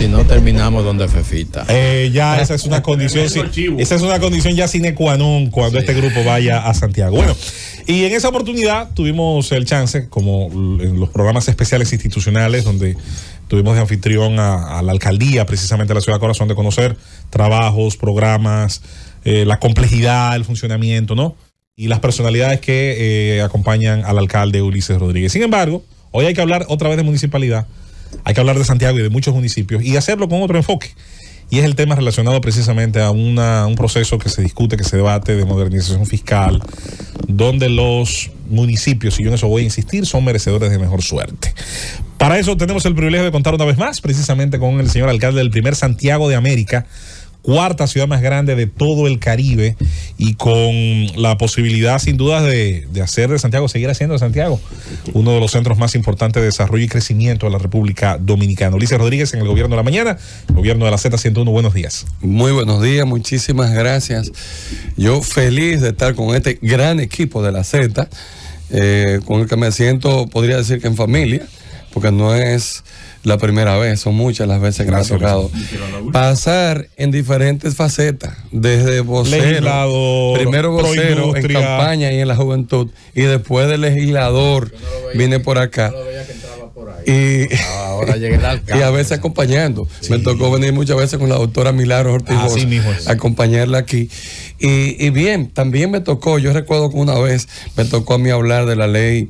Si no terminamos donde Fefita. Ya esa es una condición, esa es una condición ya sine qua non cuando este grupo vaya a Santiago. Bueno, y en esa oportunidad tuvimos el chance, como en los programas especiales institucionales, donde tuvimos de anfitrión a la alcaldía, precisamente de la Ciudad Corazón, de conocer trabajos, programas, la complejidad, el funcionamiento, ¿no? Y las personalidades que acompañan al alcalde Ulises Rodríguez. Sin embargo, hoy hay que hablar otra vez de municipalidad, hay que hablar de Santiago y de muchos municipios y hacerlo con otro enfoque. Y es el tema relacionado precisamente a un proceso que se discute, que se debate de modernización fiscal, donde los municipios, y yo en eso voy a insistir, son merecedores de mejor suerte. Para eso tenemos el privilegio de contar una vez más, precisamente con el señor alcalde del primer Santiago de América, cuarta ciudad más grande de todo el Caribe, y con la posibilidad sin duda de hacer de Santiago, seguir haciendo de Santiago uno de los centros más importantes de desarrollo y crecimiento de la República Dominicana. Ulises Rodríguez en el Gobierno de la Mañana, Gobierno de la Z101, buenos días. Muy buenos días, muchísimas gracias. Yo feliz de estar con este gran equipo de la Z, con el que me siento, podría decir que en familia, porque no es la primera vez, son muchas las veces que me ha tocado pasar en diferentes facetas, desde vocero, legislador, primero vocero en campaña y en la juventud, y después de legislador vine por acá. Y ahora llegué al alcalde. Y a veces acompañando. Sí. Me tocó venir muchas veces con la doctora Milagros Ortiz, acompañarla aquí. Y bien, también me tocó, yo recuerdo que una vez me tocó a mí hablar de la ley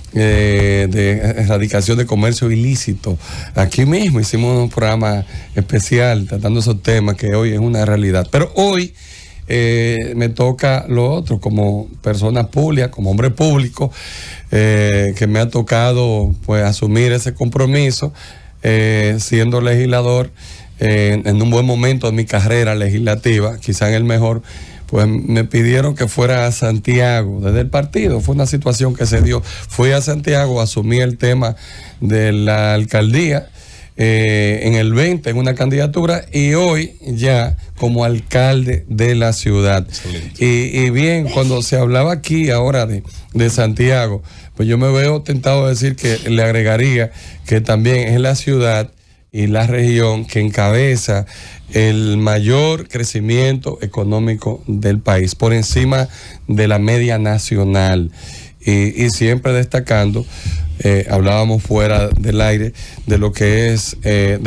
de erradicación de comercio ilícito. Aquí mismo hicimos un programa especial tratando esos temas que hoy es una realidad. Pero hoy me toca lo otro, como persona pública, como hombre público, que me ha tocado pues asumir ese compromiso, siendo legislador en un buen momento de mi carrera legislativa, quizá en el mejor. Pues me pidieron que fuera a Santiago desde el partido, fue una situación que se dio. Fui a Santiago, asumí el tema de la alcaldía en el 20 en una candidatura, y hoy ya como alcalde de la ciudad. Y bien, cuando se hablaba aquí ahora de Santiago, pues yo me veo tentado de decir que le agregaría que también es la ciudad y la región que encabeza el mayor crecimiento económico del país, por encima de la media nacional, y siempre destacando, hablábamos fuera del aire de lo que es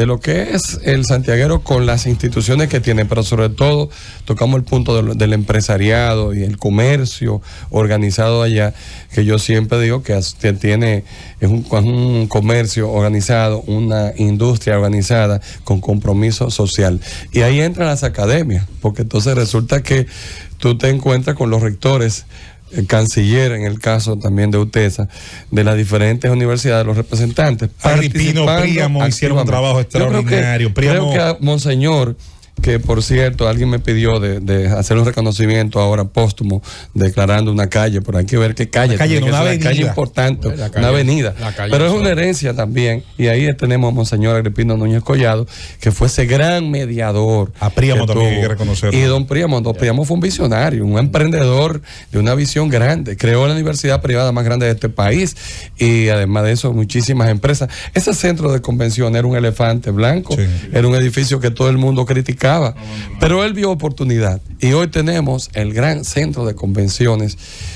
el santiaguero con las instituciones que tiene, pero sobre todo tocamos el punto del empresariado y el comercio organizado allá, que yo siempre digo que tiene un comercio organizado, una industria organizada con compromiso social. Y ahí entran las academias, porque entonces resulta que tú te encuentras con los rectores, el canciller, en el caso también de UTESA, de las diferentes universidades, los representantes. Agripino, Príamo hicieron un trabajo extraordinario. Creo que a Monseñor, que por cierto alguien me pidió de hacer un reconocimiento ahora póstumo, declarando una calle, pero hay que ver qué calle. Una calle importante, una avenida. Pero es una herencia también, y ahí tenemos a Monseñor Agripino Núñez Collado, que fue ese gran mediador. A Príamo también hay que reconocerlo. Y don Príamo fue un visionario, un emprendedor de una visión grande. Creó la universidad privada más grande de este país, y además de eso muchísimas empresas. Ese centro de convención era un elefante blanco, era un edificio que todo el mundo criticaba, pero él vio oportunidad, y hoy tenemos el gran centro de convenciones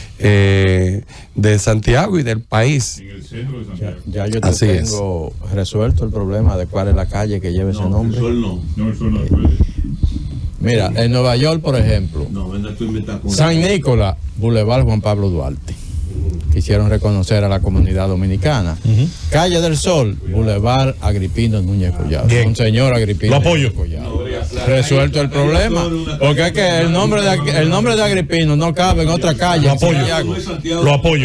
de Santiago y del país. En el centro de Santiago. Ya yo tengo resuelto el problema de cuál es la calle que lleva ese nombre. El Sol no. Mira, en Nueva York, por ejemplo, San Nicolás, Boulevard Juan Pablo Duarte. Quisieron reconocer a la comunidad dominicana. Calle del Sol, Boulevard Agripino Núñez Collado. Un señor Agripino. Lo apoyo. Resuelto el problema, porque es que el nombre de Agripino no cabe en otra calle. Lo apoyo.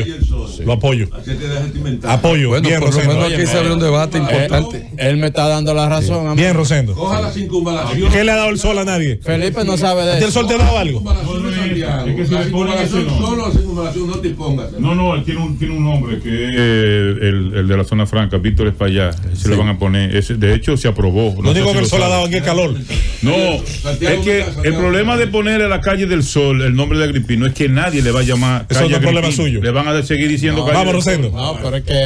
Apoyo. Bueno, bien, por lo menos aquí se abre un debate importante. Él me está dando la razón a mí. Bien, Rosendo. ¿Qué le ha dado el sol a nadie? Felipe no sabe de eso. ¿El sol te ha dado algo? numeración, no te pongas. No, él tiene un nombre que es el de la zona franca, Víctor Espaillá. Se le van a poner. De hecho, se aprobó. Lo único que el sol ha dado aquí es calor. No, es que el problema de poner a la calle del Sol el nombre de Agripino es que nadie le va a llamar. Eso no es problema suyo. Le van a seguir diciendo calle. Vamos, Rosendo. No, pero es que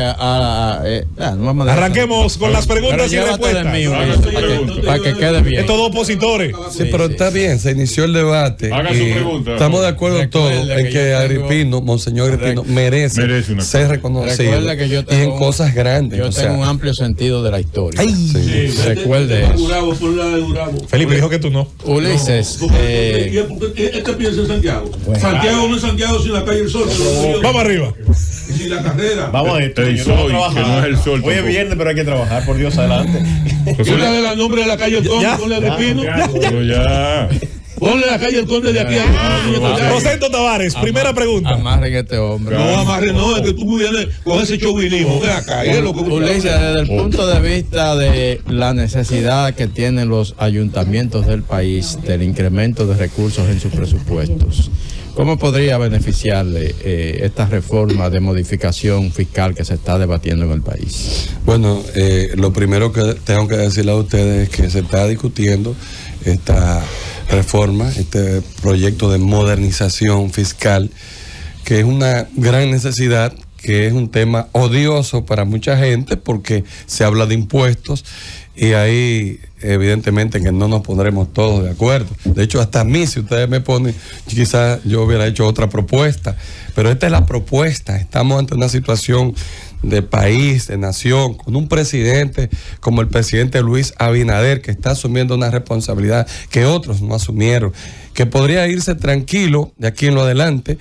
arranquemos con las preguntas y respuestas. Para que quede bien. Estos dos opositores. Sí, pero está bien, se inició el debate. Haga su pregunta. Estamos de acuerdo todos en que Agripino, Monseñor Agripino, merece ser reconocido y en cosas grandes. Yo tengo un amplio sentido de la historia. Recuerde eso. Felipe dijo que tú no. Ulises. ¿Qué piensa en Santiago? Santiago no es Santiago sin la calle del Sol. Vamos arriba. Y sin la carrera. Vamos a esto. El Sol, que no es el Sol. Hoy es viernes, pero hay que trabajar, por Dios, adelante. Ponle el nombre de la calle del Conde, ponle Agripino. Ya. Ponle la calle del Conde de aquí a Rosendo Tavares, primera pregunta. Amarren a este hombre. No, amarre, no, es que tú vienes con ese chauvinismo. Ven acá, es lo que Ulises, desde el punto de vista de la necesidad que tienen los ayuntamientos del país del incremento de recursos en sus presupuestos, ¿cómo podría beneficiarle esta reforma de modificación fiscal que se está debatiendo en el país? Bueno, lo primero que tengo que decirle a ustedes es que se está discutiendo esta reforma, este proyecto de modernización fiscal, que es una gran necesidad, que es un tema odioso para mucha gente porque se habla de impuestos y ahí evidentemente que no nos pondremos todos de acuerdo. De hecho, hasta a mí, si ustedes me ponen, quizás yo hubiera hecho otra propuesta, pero esta es la propuesta. Estamos ante una situación de país, de nación, con un presidente como el presidente Luis Abinader, que está asumiendo una responsabilidad que otros no asumieron, que podría irse tranquilo de aquí en lo adelante,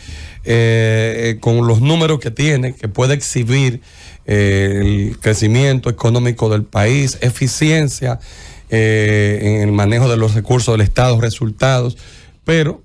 con los números que tiene, que puede exhibir el crecimiento económico del país, eficiencia en el manejo de los recursos del Estado, resultados, pero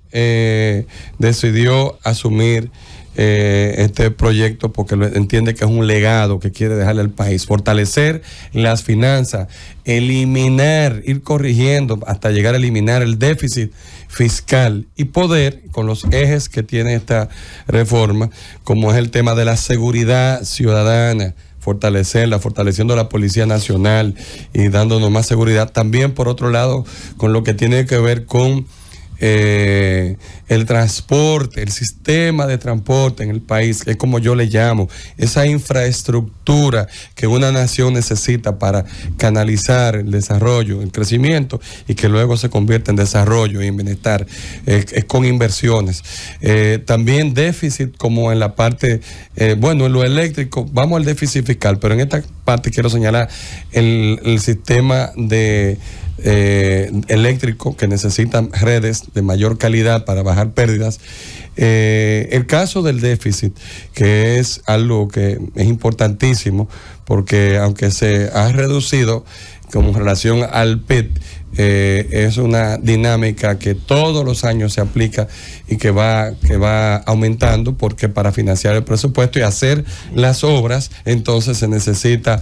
decidió asumir este proyecto porque entiende que es un legado que quiere dejarle al país, fortalecer las finanzas, eliminar, ir corrigiendo hasta llegar a eliminar el déficit fiscal y poder, con los ejes que tiene esta reforma, como es el tema de la seguridad ciudadana, fortalecerla, fortaleciendo la Policía Nacional y dándonos más seguridad. También, por otro lado, con lo que tiene que ver con el transporte, el sistema de transporte en el país, que es como yo le llamo, esa infraestructura que una nación necesita para canalizar el desarrollo, el crecimiento y que luego se convierte en desarrollo y en bienestar, con inversiones. También déficit como en la parte, bueno, en lo eléctrico, vamos al déficit fiscal, pero en esta parte quiero señalar el sistema de eléctrico que necesitan redes de mayor calidad para bajar pérdidas. El caso del déficit, que es algo que es importantísimo, porque aunque se ha reducido con relación al PIB, es una dinámica que todos los años se aplica y que va aumentando, porque para financiar el presupuesto y hacer las obras, entonces se necesita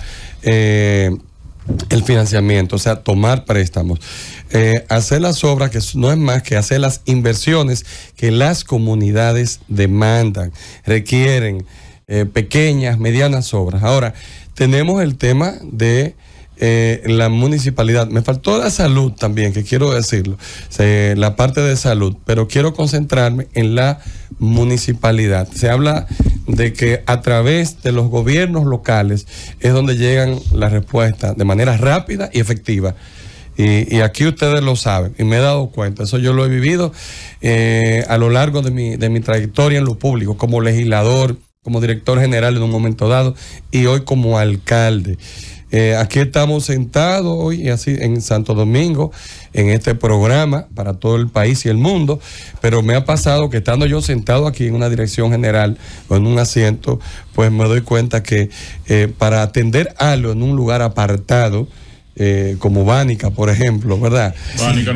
el financiamiento, o sea, tomar préstamos, hacer las obras, que no es más que hacer las inversiones que las comunidades demandan, requieren pequeñas, medianas obras. Ahora, tenemos el tema de la municipalidad. Me faltó la salud también, que quiero decirlo, la parte de salud, pero quiero concentrarme en la municipalidad. Se habla de que a través de los gobiernos locales es donde llegan las respuestas de manera rápida y efectiva. Y aquí ustedes lo saben, y me he dado cuenta, eso yo lo he vivido a lo largo de mi trayectoria en lo público, como legislador, como director general en un momento dado, y hoy como alcalde. Aquí estamos sentados hoy así en Santo Domingo, en este programa para todo el país y el mundo, pero me ha pasado que estando yo sentado aquí en una dirección general o en un asiento, pues me doy cuenta que para atender algo en un lugar apartado, como Bánica, por ejemplo, ¿verdad? Bánica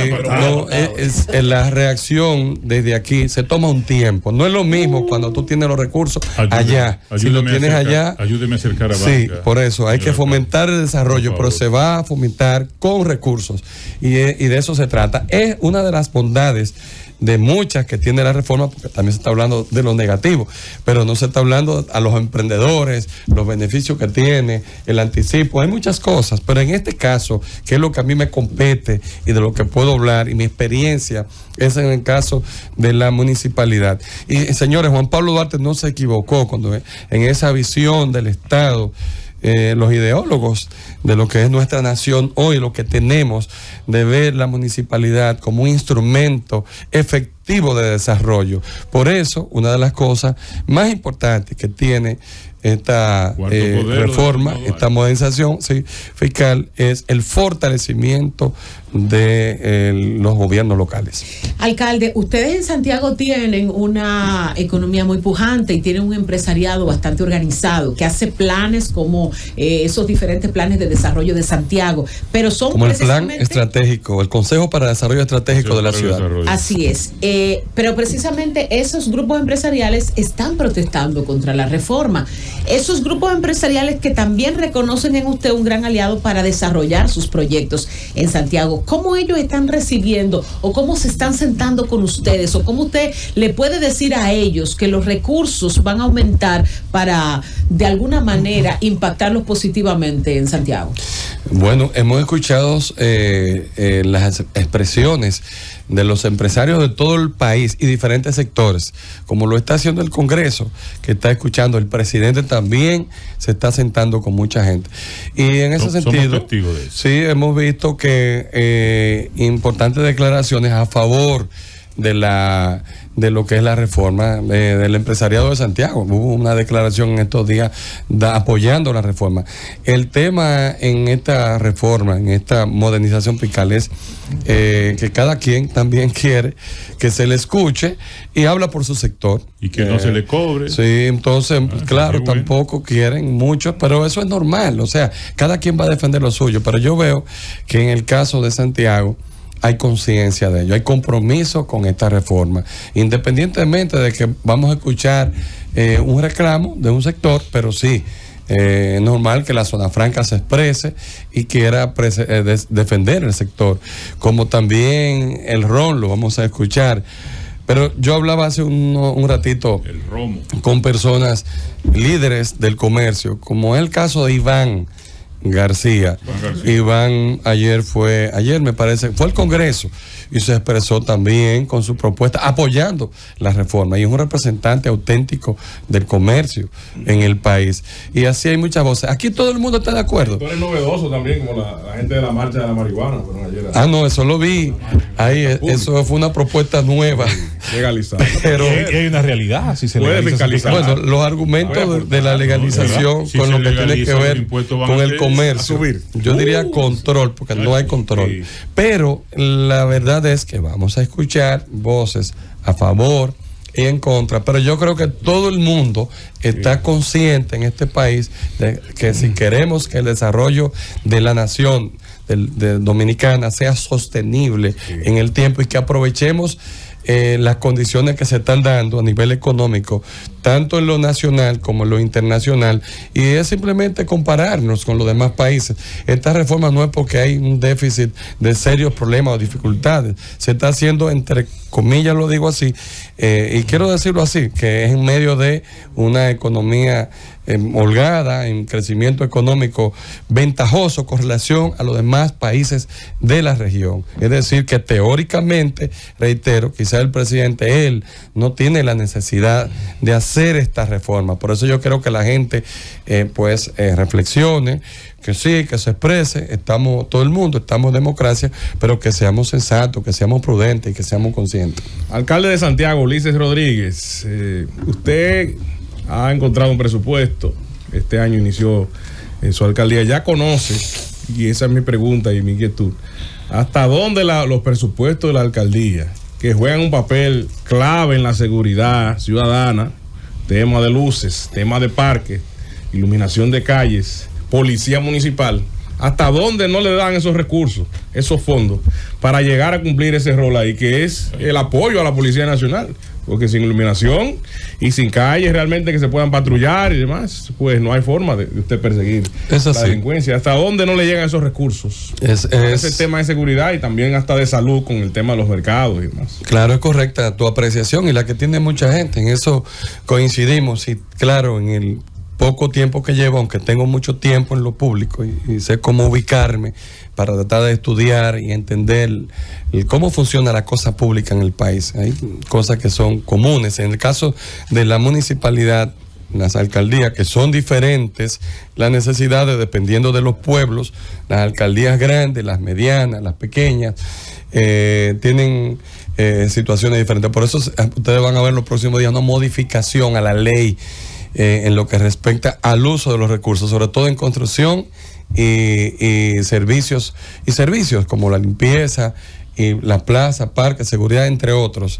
la reacción desde aquí se toma un tiempo. No es lo mismo cuando tú tienes los recursos allá. Si lo tienes allá, ayúdeme a acercar a Bánica. Sí, por eso hay que fomentar el desarrollo, pero se va a fomentar con recursos y de eso se trata. Es una de las bondades de muchas que tiene la reforma, porque también se está hablando de lo negativo, pero no se está hablando a los emprendedores, los beneficios que tiene, el anticipo, hay muchas cosas, pero en este caso, que es lo que a mí me compete y de lo que puedo hablar, y mi experiencia es en el caso de la municipalidad. Y señores, Juan Pablo Duarte no se equivocó cuando en esa visión del Estado, los ideólogos de lo que es nuestra nación hoy, lo que tenemos de ver la municipalidad como un instrumento efectivo de desarrollo. Por eso, una de las cosas más importantes que tiene esta reforma, esta modernización fiscal, es el fortalecimiento de los gobiernos locales. Alcalde, ustedes en Santiago tienen una economía muy pujante y tienen un empresariado bastante organizado que hace planes como esos diferentes planes de desarrollo de Santiago, pero son como el plan estratégico, el Consejo para el Desarrollo Estratégico de la ciudad. Así es, pero precisamente esos grupos empresariales están protestando contra la reforma. Esos grupos empresariales que también reconocen en usted un gran aliado para desarrollar sus proyectos en Santiago, ¿cómo ellos están recibiendo o cómo se están sentando con ustedes o cómo usted le puede decir a ellos que los recursos van a aumentar para de alguna manera impactarlos positivamente en Santiago? Bueno, hemos escuchado las expresiones de los empresarios de todo el país y diferentes sectores, como lo está haciendo el Congreso, que está escuchando, el presidente también se está sentando con mucha gente. Y en ese sentido, testigos de eso. Sí, hemos visto que importantes declaraciones a favor de lo que es la reforma del empresariado de Santiago. Hubo una declaración en estos días apoyando la reforma. El tema en esta reforma, en esta modernización fiscal, es que cada quien también quiere que se le escuche y habla por su sector. Y que no se le cobre. Sí, entonces, claro, tampoco quieren mucho, pero eso es normal. O sea, cada quien va a defender lo suyo. Pero yo veo que en el caso de Santiago, hay conciencia de ello, hay compromiso con esta reforma, independientemente de que vamos a escuchar un reclamo de un sector, pero sí, es normal que la zona franca se exprese y quiera defender el sector, como también el RON lo vamos a escuchar. Pero yo hablaba hace un ratito con personas líderes del comercio, como es el caso de Iván García. Iván ayer me parece, fue al Congreso y se expresó también con su propuesta apoyando la reforma, y es un representante auténtico del comercio en el país, y así hay muchas voces. Aquí todo el mundo está de acuerdo. Tú eres novedoso también, como la gente de la marcha de la marihuana. No, eso lo vi ahí, eso fue una propuesta nueva, legalizada, pero hay una realidad, si se puede fiscalizar. Bueno, los argumentos de la legalización con lo que tiene que ver con el comercio, yo diría control, porque no hay control, pero la verdad es que vamos a escuchar voces a favor y en contra, pero yo creo que todo el mundo está consciente en este país de que si queremos que el desarrollo de la nación de Dominicana sea sostenible en el tiempo, y que aprovechemos las condiciones que se están dando a nivel económico, tanto en lo nacional como en lo internacional, y es simplemente compararnos con los demás países. Esta reforma no es porque hay un déficit de serios problemas o dificultades, se está haciendo, entre comillas lo digo así, y quiero decirlo así, que es en medio de una economía holgada, en crecimiento económico ventajoso con relación a los demás países de la región. Es decir, que teóricamente, reitero, quizá el presidente, él no tiene la necesidad de hacer esta reforma. Por eso yo creo que la gente reflexione, que sí, que se exprese, todo el mundo, estamos en democracia, pero que seamos sensatos, que seamos prudentes y que seamos conscientes. Alcalde de Santiago, Ulises Rodríguez, usted ha encontrado un presupuesto, este año inició en su alcaldía, ya conoce, y esa es mi pregunta y mi inquietud, ¿hasta dónde los presupuestos de la alcaldía, que juegan un papel clave en la seguridad ciudadana, tema de luces, tema de parques, iluminación de calles, policía municipal, hasta dónde no le dan esos recursos, esos fondos, para llegar a cumplir ese rol ahí, que es el apoyo a la Policía Nacional? porque sin iluminación y sin calles realmente que se puedan patrullar y demás, pues no hay forma de usted perseguir la delincuencia. ¿Hasta dónde no le llegan esos recursos? Es el tema de seguridad y también hasta de salud con el tema de los mercados y demás. Claro, es correcta tu apreciación y la que tiene mucha gente. En eso coincidimos y claro, en el poco tiempo que llevo, aunque tengo mucho tiempo en lo público y sé cómo ubicarme para tratar de estudiar y entender cómo funciona la cosa pública en el país. Hay cosas que son comunes. En el caso de la municipalidad, las alcaldías, que son diferentes, las necesidades dependiendo de los pueblos, las alcaldías grandes, las medianas, las pequeñas, tienen situaciones diferentes. Por eso ustedes van a ver los próximos días una modificación a la ley en lo que respecta al uso de los recursos, sobre todo en construcción y servicios como la limpieza y la plaza, parques, seguridad, entre otros,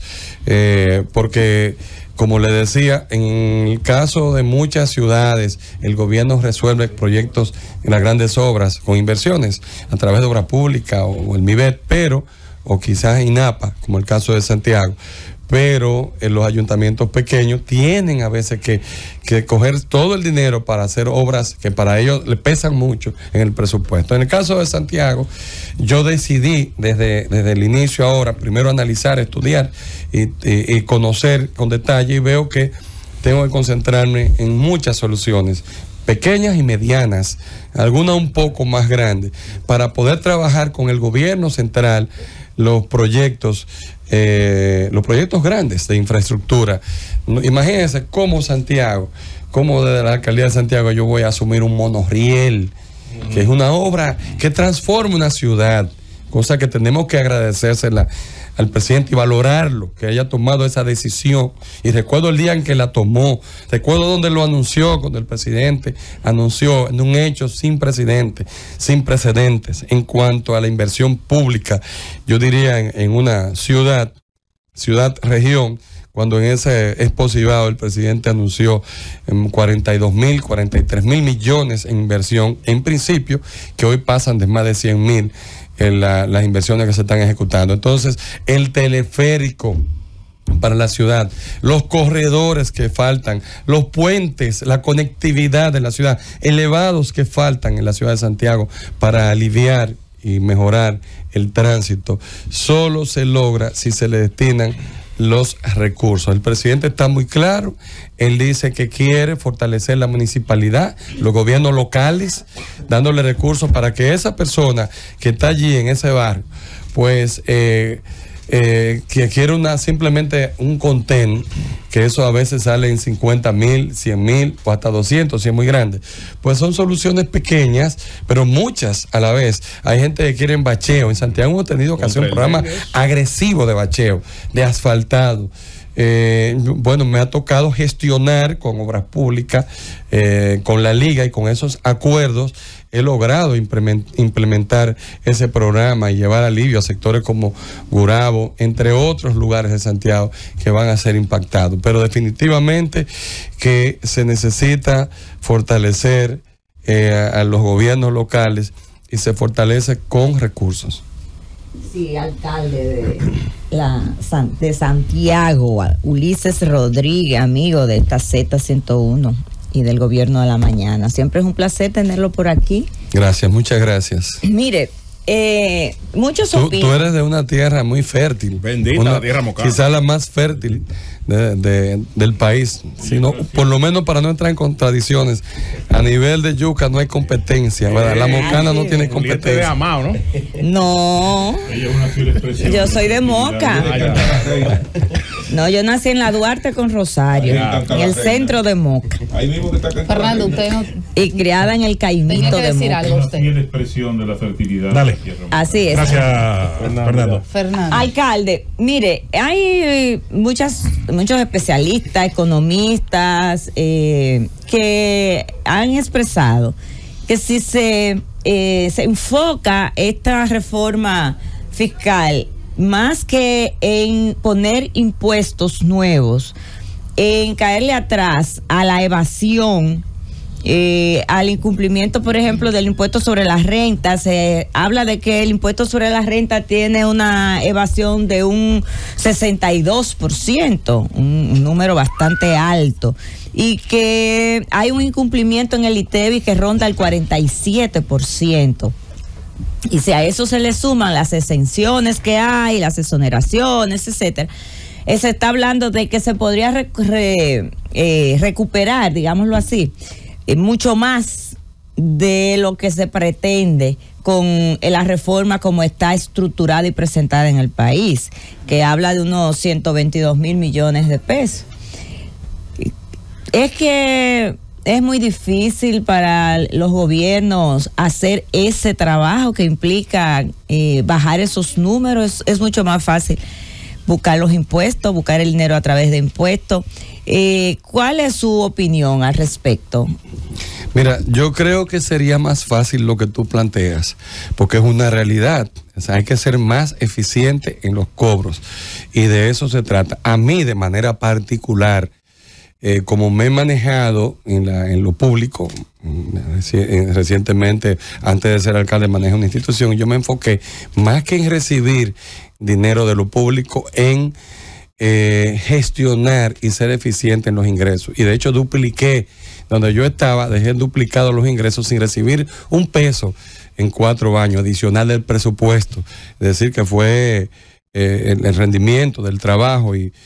porque como le decía, en el caso de muchas ciudades el gobierno resuelve proyectos en las grandes obras con inversiones a través de obra pública o el MIBET, o quizás INAPA, como el caso de Santiago. Pero en los ayuntamientos pequeños tienen a veces que coger todo el dinero para hacer obras que para ellos le pesan mucho en el presupuesto. En el caso de Santiago, yo decidí desde el inicio ahora, primero analizar, estudiar y conocer con detalle, y veo que tengo que concentrarme en muchas soluciones, pequeñas y medianas, algunas un poco más grandes, para poder trabajar con el gobierno central los proyectos grandes de infraestructura. Imagínense cómo Santiago, cómo desde la alcaldía de Santiago yo voy a asumir un monorriel, que es una obra que transforma una ciudad, cosa que tenemos que agradecérsela al presidente y valorarlo, que haya tomado esa decisión. Y recuerdo el día en que la tomó, recuerdo donde lo anunció, cuando el presidente anunció en un hecho sin precedentes en cuanto a la inversión pública, yo diría en una ciudad-región, cuando en ese Expo Cibao el presidente anunció 43 mil millones en inversión, en principio, que hoy pasan de más de 100.000 en las inversiones que se están ejecutando. Entonces, el teleférico para la ciudad, los corredores que faltan, los puentes, la conectividad de la ciudad, elevados que faltan en la ciudad de Santiago para aliviar y mejorar el tránsito, solo se logra si se le destinan los recursos. El presidente está muy claro, él dice que quiere fortalecer la municipalidad, los gobiernos locales, dándole recursos para que esa persona que está allí en ese barrio, pues que quiere simplemente un contén, que eso a veces sale en 50.000, 100.000 o hasta 200 si es muy grande. Pues son soluciones pequeñas, pero muchas a la vez. Hay gente que quiere bacheo. En Santiago hemos tenido que hacer un programa agresivo de bacheo, de asfaltado. Bueno, me ha tocado gestionar con obras públicas, con la liga, y con esos acuerdos he logrado implementar ese programa y llevar alivio a sectores como Gurabo, entre otros lugares de Santiago que van a ser impactados. Pero definitivamente que se necesita fortalecer a los gobiernos locales, y se fortalece con recursos. Sí, alcalde de Santiago, Ulises Rodríguez, amigo de esta Z101 y del Gobierno de la Mañana. Siempre es un placer tenerlo por aquí. Gracias, muchas gracias. Mire, muchos opinan. Tú eres de una tierra muy fértil. Bendita la tierra mocana. Quizás la más fértil del país. Sino, por lo menos para no entrar en contradicciones, a nivel de yuca no hay competencia, ¿verdad? La mocana no tiene competencia. De Amao, ¿no? No. Yo soy de Moca. No, yo nací en la Duarte con Rosario, en el centro de Moca. Ahí mismo que está Fernando, usted no... Y criada en el Caimito de Moca. Algo usted. Una expresión de la fertilidad. Dale. Así es. Gracias, Fernando. Alcalde, mire, hay muchos especialistas, economistas que han expresado que si se enfoca esta reforma fiscal más que en poner impuestos nuevos, en caerle atrás a la evasión al incumplimiento, por ejemplo, del impuesto sobre las rentas. Se habla de que el impuesto sobre la renta tiene una evasión de un 62%, un número bastante alto, y que hay un incumplimiento en el ITEVI que ronda el 47%. Y si a eso se le suman las exenciones que hay, las exoneraciones, etcétera, se está hablando de que se podría recuperar, digámoslo así, mucho más de lo que se pretende con la reforma como está estructurada y presentada en el país, que habla de unos 122 mil millones de pesos. Es que es muy difícil para los gobiernos hacer ese trabajo que implica bajar esos números. Es mucho más fácil buscar los impuestos, buscar el dinero a través de impuestos. ¿Cuál es su opinión al respecto? Mira, yo creo que sería más fácil lo que tú planteas, porque es una realidad. O sea, hay que ser más eficiente en los cobros, y de eso se trata. A mí, de manera particular, como me he manejado en lo público, recientemente, antes de ser alcalde, manejé una institución, yo me enfoqué más que en recibir dinero de lo público, en gestionar y ser eficiente en los ingresos. Y de hecho dupliqué, donde yo estaba, dejé duplicados los ingresos sin recibir un peso en 4 años adicional del presupuesto. Es decir, que fue el rendimiento del trabajo y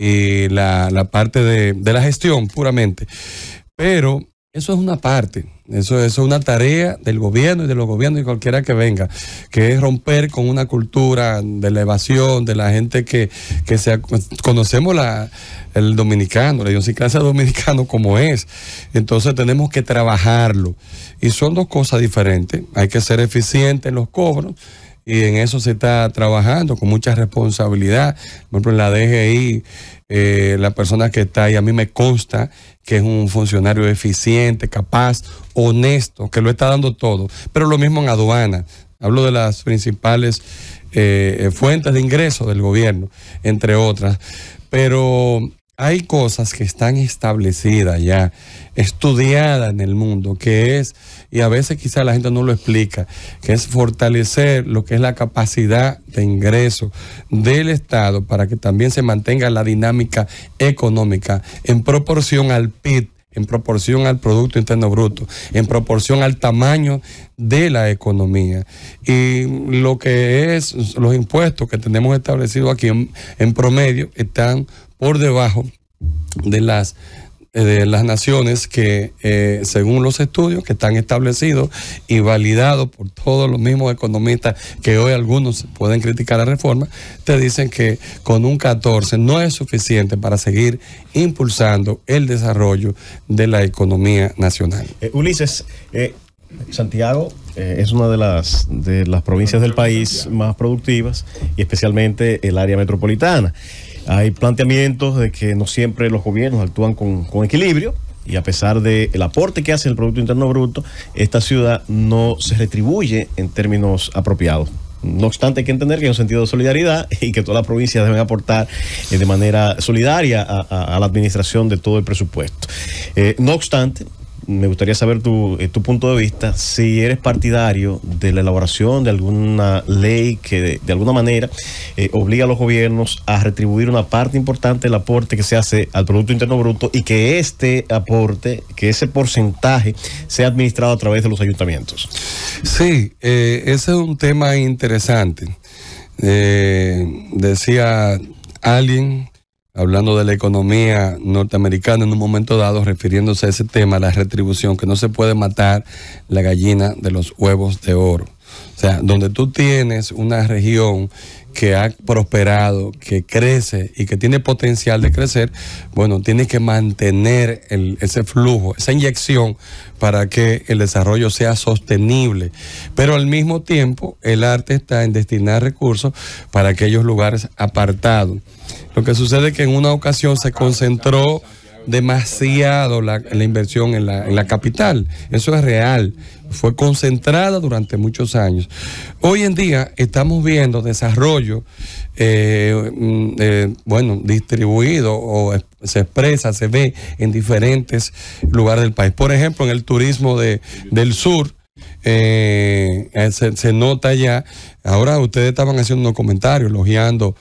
la parte de la gestión puramente. Pero eso es una parte, eso es una tarea del gobierno y de los gobiernos y cualquiera que venga, que es romper con una cultura de la evasión, de la gente que conocemos el dominicano, la idiosincrasia dominicana como es. Entonces tenemos que trabajarlo, y son dos cosas diferentes. Hay que ser eficiente en los cobros, y en eso se está trabajando con mucha responsabilidad. Por ejemplo, en la DGI, la persona que está ahí, a mí me consta que es un funcionario eficiente, capaz, honesto, que lo está dando todo. Pero lo mismo en aduana. Hablo de las principales fuentes de ingresos del gobierno, entre otras. Pero hay cosas que están establecidas ya, estudiadas en el mundo, que es, y a veces quizá la gente no lo explica, que es fortalecer lo que es la capacidad de ingreso del Estado para que también se mantenga la dinámica económica en proporción al PIB, en proporción al Producto Interno Bruto, en proporción al tamaño de la economía. Y lo que es los impuestos que tenemos establecidos aquí en promedio están por debajo de las naciones que, según los estudios que están establecidos y validados por todos los mismos economistas, que hoy algunos pueden criticar la reforma, te dicen que con un 14 no es suficiente para seguir impulsando el desarrollo de la economía nacional. Ulises, Santiago es una de las provincias del país más productivas, y especialmente el área metropolitana. Hay planteamientos de que no siempre los gobiernos actúan con equilibrio, y a pesar del aporte que hace el Producto Interno Bruto, esta ciudad no se retribuye en términos apropiados. No obstante, hay que entender que hay un sentido de solidaridad y que todas las provincias deben aportar de manera solidaria a la administración de todo el presupuesto. No obstante, me gustaría saber tu punto de vista, si eres partidario de la elaboración de alguna ley que de alguna manera obliga a los gobiernos a retribuir una parte importante del aporte que se hace al Producto Interno Bruto, y que este aporte, que ese porcentaje sea administrado a través de los ayuntamientos. Sí, ese es un tema interesante. Decía alguien, hablando de la economía norteamericana en un momento dado, refiriéndose a ese tema, la retribución, que no se puede matar la gallina de los huevos de oro. O sea, donde tú tienes una región que ha prosperado, que crece y que tiene potencial de crecer, bueno, tiene que mantener ese flujo, esa inyección, para que el desarrollo sea sostenible. Pero al mismo tiempo, el arte está en destinar recursos para aquellos lugares apartados. Lo que sucede es que en una ocasión se concentró demasiado la inversión en la capital. Eso es real. Fue concentrada durante muchos años. Hoy en día estamos viendo desarrollo, distribuido o se expresa, se ve en diferentes lugares del país. Por ejemplo, en el turismo del sur, se nota ya. Ahora ustedes estaban haciendo unos comentarios elogiando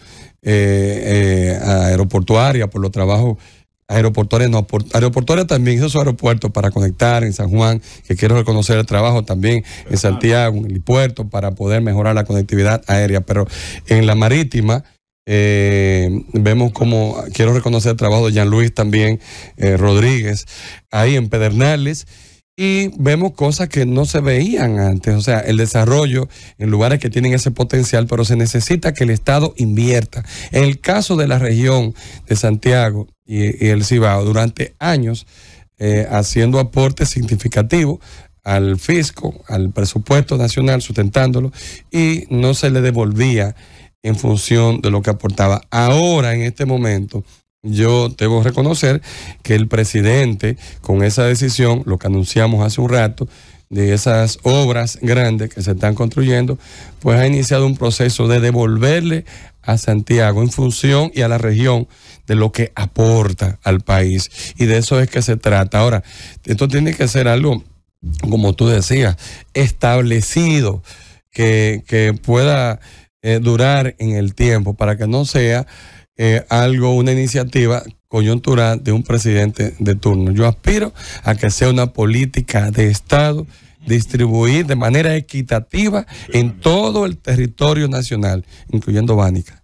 a Aeroportuaria por los trabajos. Aeroportuaria también hizo su aeropuerto para conectar en San Juan, que quiero reconocer el trabajo también en Santiago, en el puerto, para poder mejorar la conectividad aérea. Pero en la marítima vemos como, quiero reconocer el trabajo de Jean Luis también, Rodríguez, ahí en Pedernales. Y vemos cosas que no se veían antes, o sea, el desarrollo en lugares que tienen ese potencial, pero se necesita que el Estado invierta. En el caso de la región de Santiago y el Cibao, durante años, haciendo aportes significativos al fisco, al presupuesto nacional, sustentándolo, y no se le devolvía en función de lo que aportaba. Ahora, en este momento, yo debo reconocer que el presidente, con esa decisión, lo que anunciamos hace un rato, de esas obras grandes que se están construyendo, pues ha iniciado un proceso de devolverle a Santiago en función y a la región de lo que aporta al país. Y de eso es que se trata. Ahora, esto tiene que ser algo, como tú decías, establecido, que pueda durar en el tiempo, para que no sea una iniciativa coyuntural de un presidente de turno. Yo aspiro a que sea una política de Estado, distribuir de manera equitativa en todo el territorio nacional, incluyendo Bánica.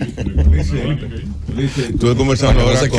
Estuve conversando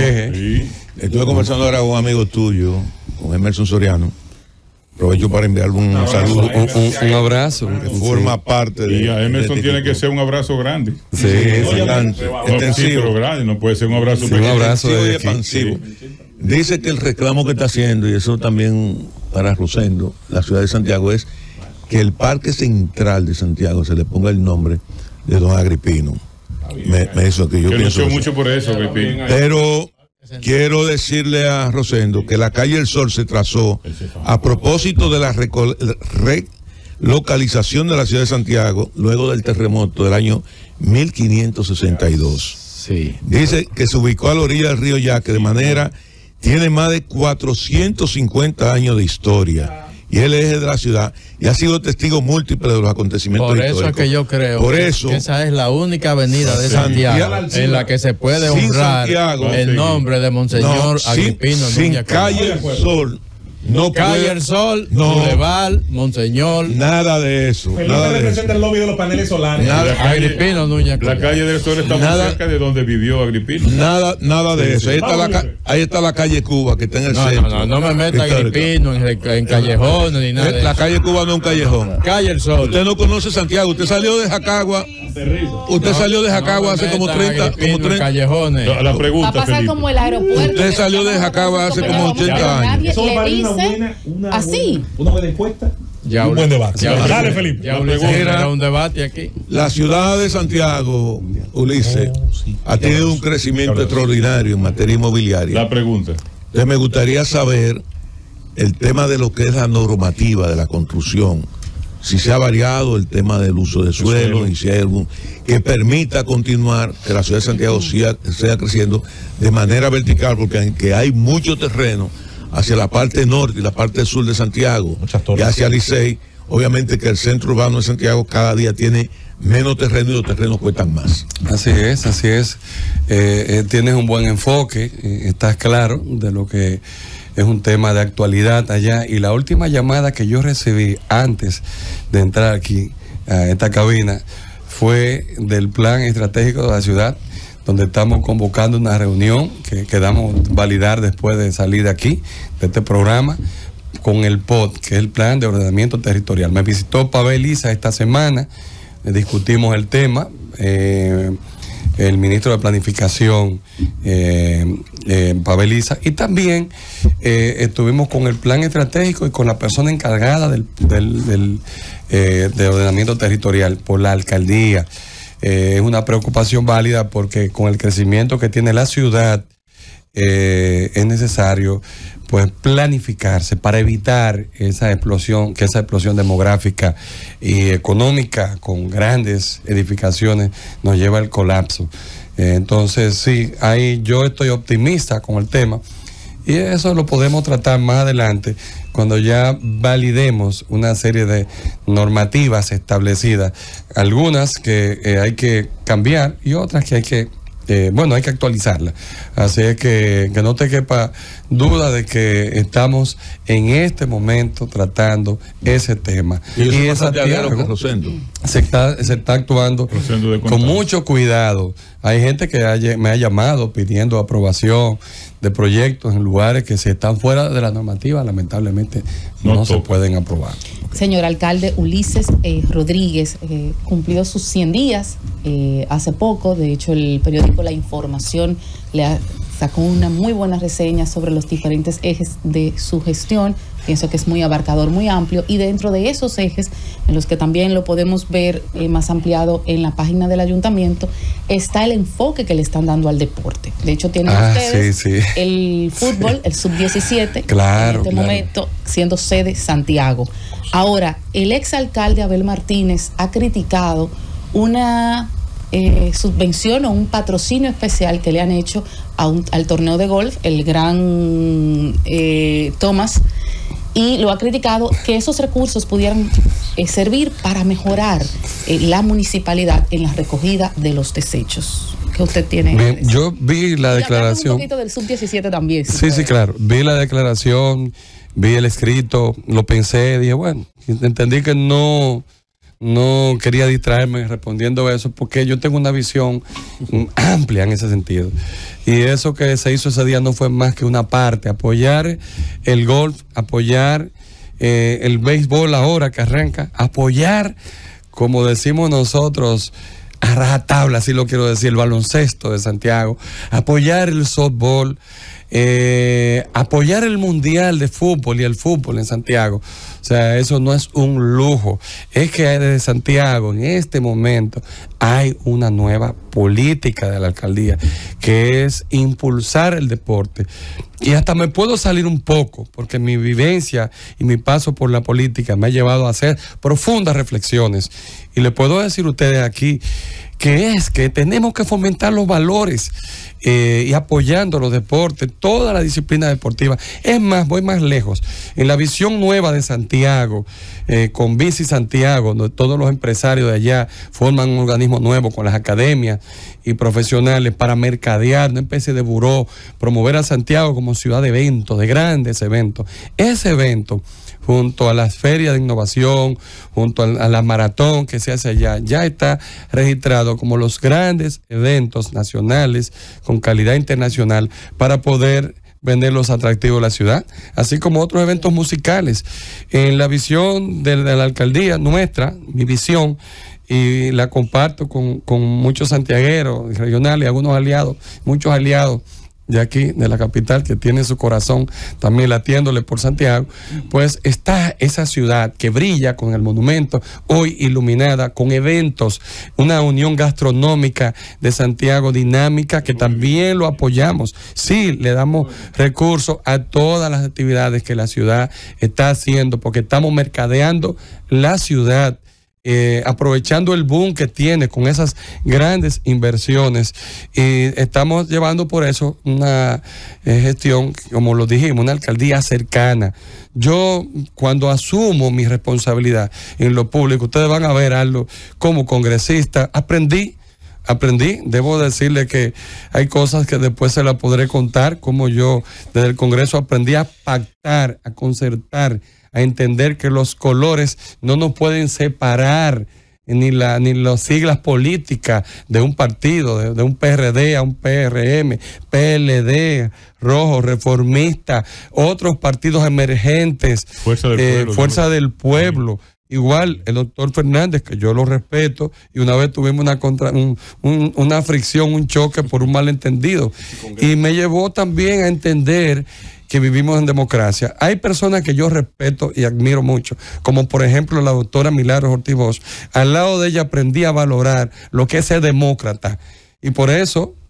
ahora con un amigo tuyo, con Emerson Soriano. Aprovecho para enviarle un saludo. Un abrazo. Que forma parte de. Y a Emerson tiene que ser un abrazo grande. Sí, extensivo. Pero grande, no puede ser un abrazo pequeño. Un abrazo expansivo. Dice que el reclamo que está haciendo, y eso también para Rosendo, la ciudad de Santiago, es que el Parque Central de Santiago se le ponga el nombre de don Agripino. Eso que yo pienso. Mucho por eso, Agripino. Pero quiero decirle a Rosendo que la calle El Sol se trazó a propósito de la relocalización de la ciudad de Santiago luego del terremoto del año 1562. Sí. Dice que se ubicó a la orilla del río Yaque tiene más de 450 años de historia. Y es el eje de la ciudad y ha sido testigo múltiple de los acontecimientos históricos. Por eso es que yo creo que esa es la única avenida de Santiago en la que se puede honrar el nombre de Monseñor Agripino Núñez Calle El Sol. No calle El Sol, Boulevard, Monseñor. Nada de eso. Nada representa el lobby de los paneles solares. Agripino Núñez. La calle del Sol está muy cerca de donde vivió Agripino. Nada de eso. Ahí está la calle Cuba, que está en el centro. No me meta Agripino en callejones ni nada. La calle Cuba no es un callejón. Calle El Sol. Usted no conoce Santiago. Usted salió de Jacagua. Hace como 30 callejones. La pregunta, va a pasar como el aeropuerto. Usted salió de Jacagua hace como 80 años. Así. Una buena encuesta. Un buen debate. Dale, Felipe. Era un debate aquí. La ciudad de Santiago, Ulises, ha tenido un crecimiento extraordinario en materia inmobiliaria. La pregunta. Entonces me gustaría saber el tema de lo que es la normativa de la construcción. Si se ha variado el tema del uso de suelo y si hay algún que permita continuar que la ciudad de Santiago siga creciendo de manera vertical, porque aunque hay mucho terreno hacia la parte norte y la parte sur de Santiago y hacia Licey, obviamente que el centro urbano de Santiago cada día tiene menos terreno y los terrenos cuestan más. Así es. Tienes un buen enfoque, estás claro de lo que es un tema de actualidad allá. Y la última llamada que yo recibí antes de entrar aquí a esta cabina fue del plan estratégico de la ciudad, donde estamos convocando una reunión que quedamos validar después de salir de aquí, de este programa, con el POT, que es el Plan de Ordenamiento Territorial. Me visitó Pavel Isa esta semana, discutimos el tema, el ministro de Planificación, Pavel Isa, y también estuvimos con el plan estratégico y con la persona encargada de ordenamiento territorial por la alcaldía. Es una preocupación válida porque con el crecimiento que tiene la ciudad es necesario pues planificarse para evitar esa explosión demográfica y económica con grandes edificaciones nos lleva al colapso. Entonces sí, ahí yo estoy optimista con el tema y eso lo podemos tratar más adelante cuando ya validemos una serie de normativas establecidas, algunas que hay que cambiar y otras que hay que hay que actualizarla. Así es que no te quepa duda de que estamos en este momento tratando ese tema. Y esa se está actuando con mucho cuidado. Hay gente que me ha llamado pidiendo aprobación de proyectos en lugares que si están fuera de la normativa, lamentablemente no se pueden aprobar. Señor alcalde Ulises Rodríguez cumplió sus 100 días hace poco. De hecho, el periódico La Información sacó una muy buena reseña sobre los diferentes ejes de su gestión. Pienso que es muy abarcador, muy amplio, y dentro de esos ejes, en los que también lo podemos ver más ampliado en la página del ayuntamiento, está el enfoque que le están dando al deporte. De hecho, tienen ustedes el fútbol, el sub-17, en este momento siendo sede Santiago. Ahora, el exalcalde Abel Martínez ha criticado una subvención o un patrocinio especial que le han hecho al torneo de golf, el Gran Thomas, y lo ha criticado que esos recursos pudieran servir para mejorar la municipalidad en la recogida de los desechos. ¿Qué usted tiene? Bien, yo vi la declaración. Un poquito del sub-17 también. Sí, claro. Vi la declaración, vi el escrito, lo pensé, dije, bueno, entendí que no quería distraerme respondiendo eso, porque yo tengo una visión amplia en ese sentido. Y eso que se hizo ese día no fue más que una parte, apoyar el golf, apoyar el béisbol ahora que arranca, apoyar, como decimos nosotros, a rajatabla, así lo quiero decir, el baloncesto de Santiago, apoyar el softball, apoyar el mundial de fútbol y el fútbol en Santiago. O sea, eso no es un lujo. Es que desde Santiago, en este momento, hay una nueva política de la alcaldía, que es impulsar el deporte. Y hasta me puedo salir un poco, porque mi vivencia y mi paso por la política me ha llevado a hacer profundas reflexiones. Y le puedo decir a ustedes aquí que tenemos que fomentar los valores y apoyando los deportes, toda la disciplina deportiva. Es más, voy más lejos. En la visión nueva de Santiago, con Bici Santiago, donde todos los empresarios de allá forman un organismo nuevo con las academias y profesionales para mercadear, una especie de buró, promover a Santiago como ciudad de eventos, de grandes eventos. Ese evento, junto a las ferias de innovación, junto a la maratón que se hace allá, ya está registrado como los grandes eventos nacionales con calidad internacional para poder vender los atractivos de la ciudad, así como otros eventos musicales. En la visión de la alcaldía nuestra, mi visión, y la comparto con muchos santiagueros regionales, algunos aliados, muchos aliados de aquí, de la capital, que tiene su corazón también latiéndole por Santiago, pues está esa ciudad que brilla con el monumento, hoy iluminada con eventos, una unión gastronómica de Santiago dinámica, que también lo apoyamos. Sí, le damos recursos a todas las actividades que la ciudad está haciendo, porque estamos mercadeando la ciudad, aprovechando el boom que tiene con esas grandes inversiones, y estamos llevando por eso una gestión, como lo dijimos, una alcaldía cercana. Yo, cuando asumo mi responsabilidad en lo público, ustedes van a ver algo como congresista, aprendí, debo decirle que hay cosas que después se las podré contar, como yo desde el Congreso aprendí a pactar, a concertar, a entender que los colores no nos pueden separar, ni las siglas políticas de un partido, de un PRD a un PRM, PLD, Rojo, Reformista, otros partidos emergentes, Fuerza del Pueblo. Igual el doctor Fernández, que yo lo respeto, y una vez tuvimos una fricción, un choque por un malentendido, y me llevó también a entender que vivimos en democracia. Hay personas que yo respeto y admiro mucho, como por ejemplo la doctora Milagros Ortiz Bosch. Al lado de ella aprendí a valorar lo que es ser demócrata, y por eso,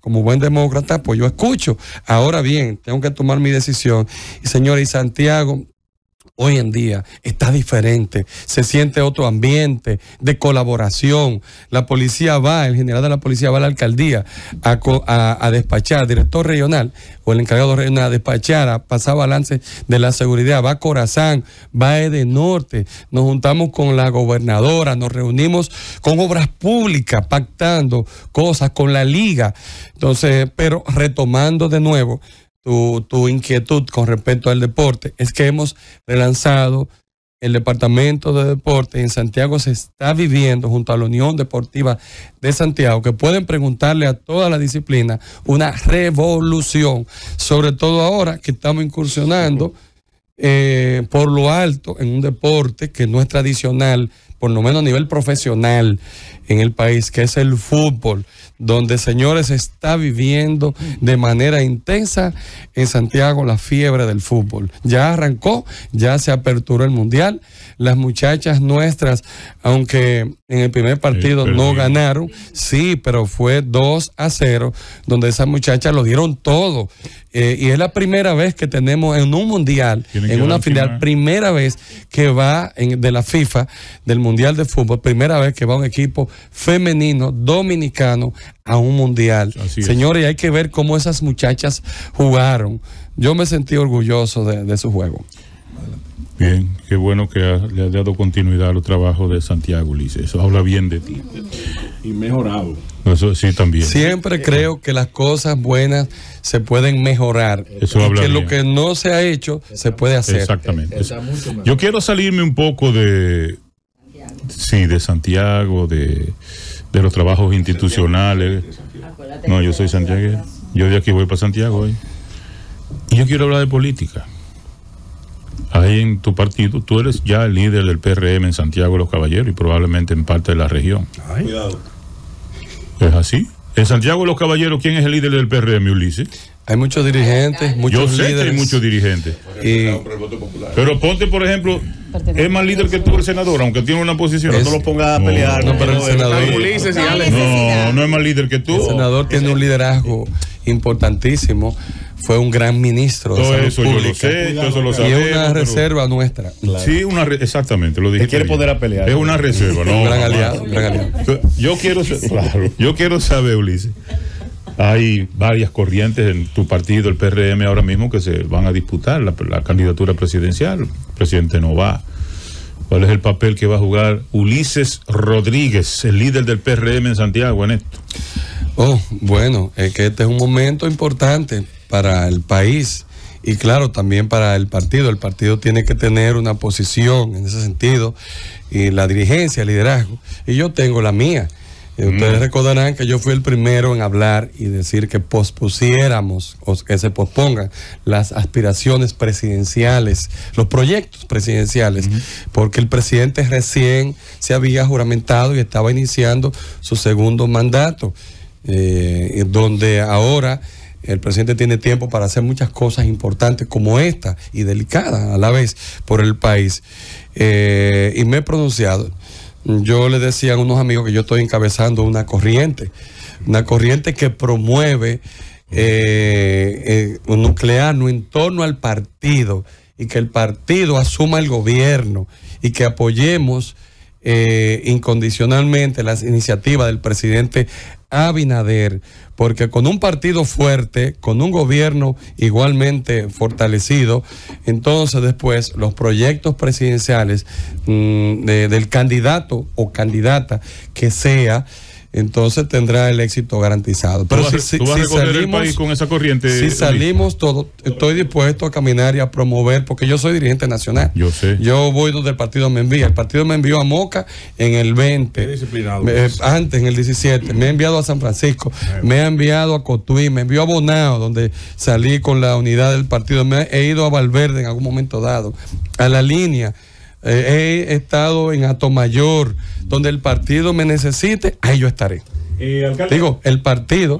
como buen demócrata, pues yo escucho. Ahora bien, tengo que tomar mi decisión. Y señores, y Santiago hoy en día está diferente, se siente otro ambiente de colaboración. La policía va, el general de la policía va a la alcaldía a despachar, al director regional o el encargado regional a despachar, a pasar balance de la seguridad, va a Corazán, va a Edenorte, nos juntamos con la gobernadora, nos reunimos con obras públicas, pactando cosas con la liga. Entonces, pero retomando de nuevo tu inquietud con respecto al deporte, es que hemos relanzado el departamento de deporte. En Santiago se está viviendo, junto a la Unión Deportiva de Santiago, que pueden preguntarle a toda la disciplina, una revolución, sobre todo ahora que estamos incursionando por lo alto en un deporte que no es tradicional, por lo menos a nivel profesional en el país, que es el fútbol, donde, señores, se está viviendo de manera intensa en Santiago la fiebre del fútbol. Ya arrancó, ya se aperturó el mundial. Las muchachas nuestras, aunque en el primer partido no ganaron, sí, pero fue 2-0, donde esas muchachas lo dieron todo. Y es la primera vez que tenemos en un mundial, en una final, primera vez que va de la FIFA, del mundial de fútbol, primera vez que va un equipo femenino dominicano a un mundial. Señores, hay que ver cómo esas muchachas jugaron. Yo me sentí orgulloso de su juego. Bien, qué bueno que le has dado continuidad a los trabajos de Santiago, Ulises. Eso habla bien de ti. Y mejorado. Eso sí, también. Siempre creo que las cosas buenas se pueden mejorar. Eso y habla que bien. Lo que no se ha hecho se puede hacer. Exactamente. Yo quiero salirme un poco de Santiago, de los trabajos institucionales. No, yo soy santiaguero. Yo de aquí voy para Santiago hoy. Y yo quiero hablar de política. Ahí en tu partido, tú eres ya el líder del PRM en Santiago de los Caballeros y probablemente en parte de la región. Cuidado. ¿Es así? En Santiago de los Caballeros, ¿quién es el líder del PRM, Ulises? Hay muchos dirigentes, muchos líderes. Yo sé líderes. que hay muchos dirigentes. Pero ponte, por ejemplo, es más líder que tú el senador, aunque tiene una posición. No lo pongas a pelear. No, pero el senador. No es más líder que tú. El senador tiene un liderazgo importantísimo. Fue un gran ministro de todo salud eso pública. yo lo sé, todo eso lo sabemos. Y es una reserva nuestra. Claro. Sí, exactamente, lo dijiste. Él quiere poder a pelear. Es una reserva, ¿no? Un gran aliado. Yo quiero saber, Ulises. Hay varias corrientes en tu partido, el PRM, ahora mismo que se van a disputar la candidatura presidencial. El presidente no va. ¿Cuál es el papel que va a jugar Ulises Rodríguez, el líder del PRM en Santiago, en esto? Bueno, es que este es un momento importante para el país y claro, también para el partido. El partido tiene que tener una posición en ese sentido y la dirigencia, el liderazgo. Y yo tengo la mía. Ustedes recordarán que yo fui el primero en hablar y decir que pospusiéramos o que se pospongan las aspiraciones presidenciales, los proyectos presidenciales, porque el presidente recién se había juramentado y estaba iniciando su segundo mandato, donde ahora el presidente tiene tiempo para hacer muchas cosas importantes como esta y delicadas a la vez por el país. Y me he pronunciado. Yo le decía a unos amigos que yo estoy encabezando una corriente que promueve un nuclear no en torno al partido y que el partido asuma el gobierno y que apoyemos incondicionalmente las iniciativas del presidente Abinader, porque con un partido fuerte, con un gobierno igualmente fortalecido, entonces después los proyectos presidenciales del candidato o candidata que sea, entonces tendrá el éxito garantizado. Pero si salimos el país con esa corriente. Si salimos todos, estoy dispuesto a caminar y a promover, porque yo soy dirigente nacional. Yo sé. Yo voy donde el partido me envía. El partido me envió a Moca en el 20, antes en el 17, me ha enviado a San Francisco, me ha enviado a Cotuí, me envió a Bonao, donde salí con la unidad del partido, he ido a Valverde en algún momento dado, a La Línea. He estado en Atomayor, donde el partido me necesite, ahí yo estaré. Alcalde. Digo, el partido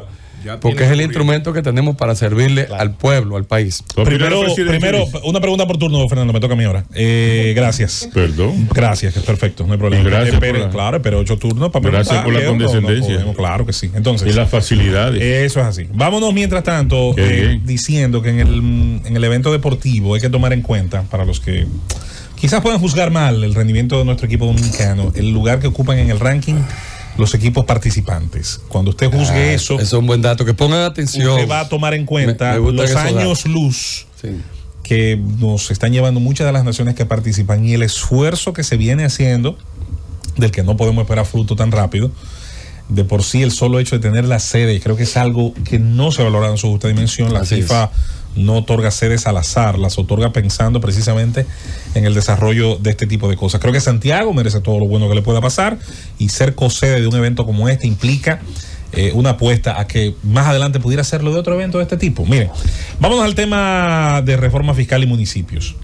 porque es el instrumento que tenemos para servirle al pueblo, al país. Primero, una pregunta por turno, Fernando, me toca a mí ahora. Gracias. Perdón. Gracias, que es perfecto, no hay problema. Gracias claro, pero 8 turnos para gracias por la condescendencia. Claro que sí. Entonces, y las facilidades. Eso es así. Vámonos mientras tanto diciendo que en el evento deportivo hay que tomar en cuenta, para los que quizás puedan juzgar mal el rendimiento de nuestro equipo dominicano, el lugar que ocupan en el ranking los equipos participantes. Cuando usted juzgue eso es un buen dato, que pongan atención. Usted va a tomar en cuenta los años luz que nos están llevando muchas de las naciones que participan y el esfuerzo que se viene haciendo, del que no podemos esperar fruto tan rápido. De por sí, el solo hecho de tener la sede, creo que es algo que no se valora en su justa dimensión. La FIFA no otorga sedes al azar, las otorga pensando precisamente en el desarrollo de este tipo de cosas. Creo que Santiago merece todo lo bueno que le pueda pasar, y ser co-sede de un evento como este implica una apuesta a que más adelante pudiera hacerlo de otro evento de este tipo. Miren, vámonos al tema de reforma fiscal y municipios.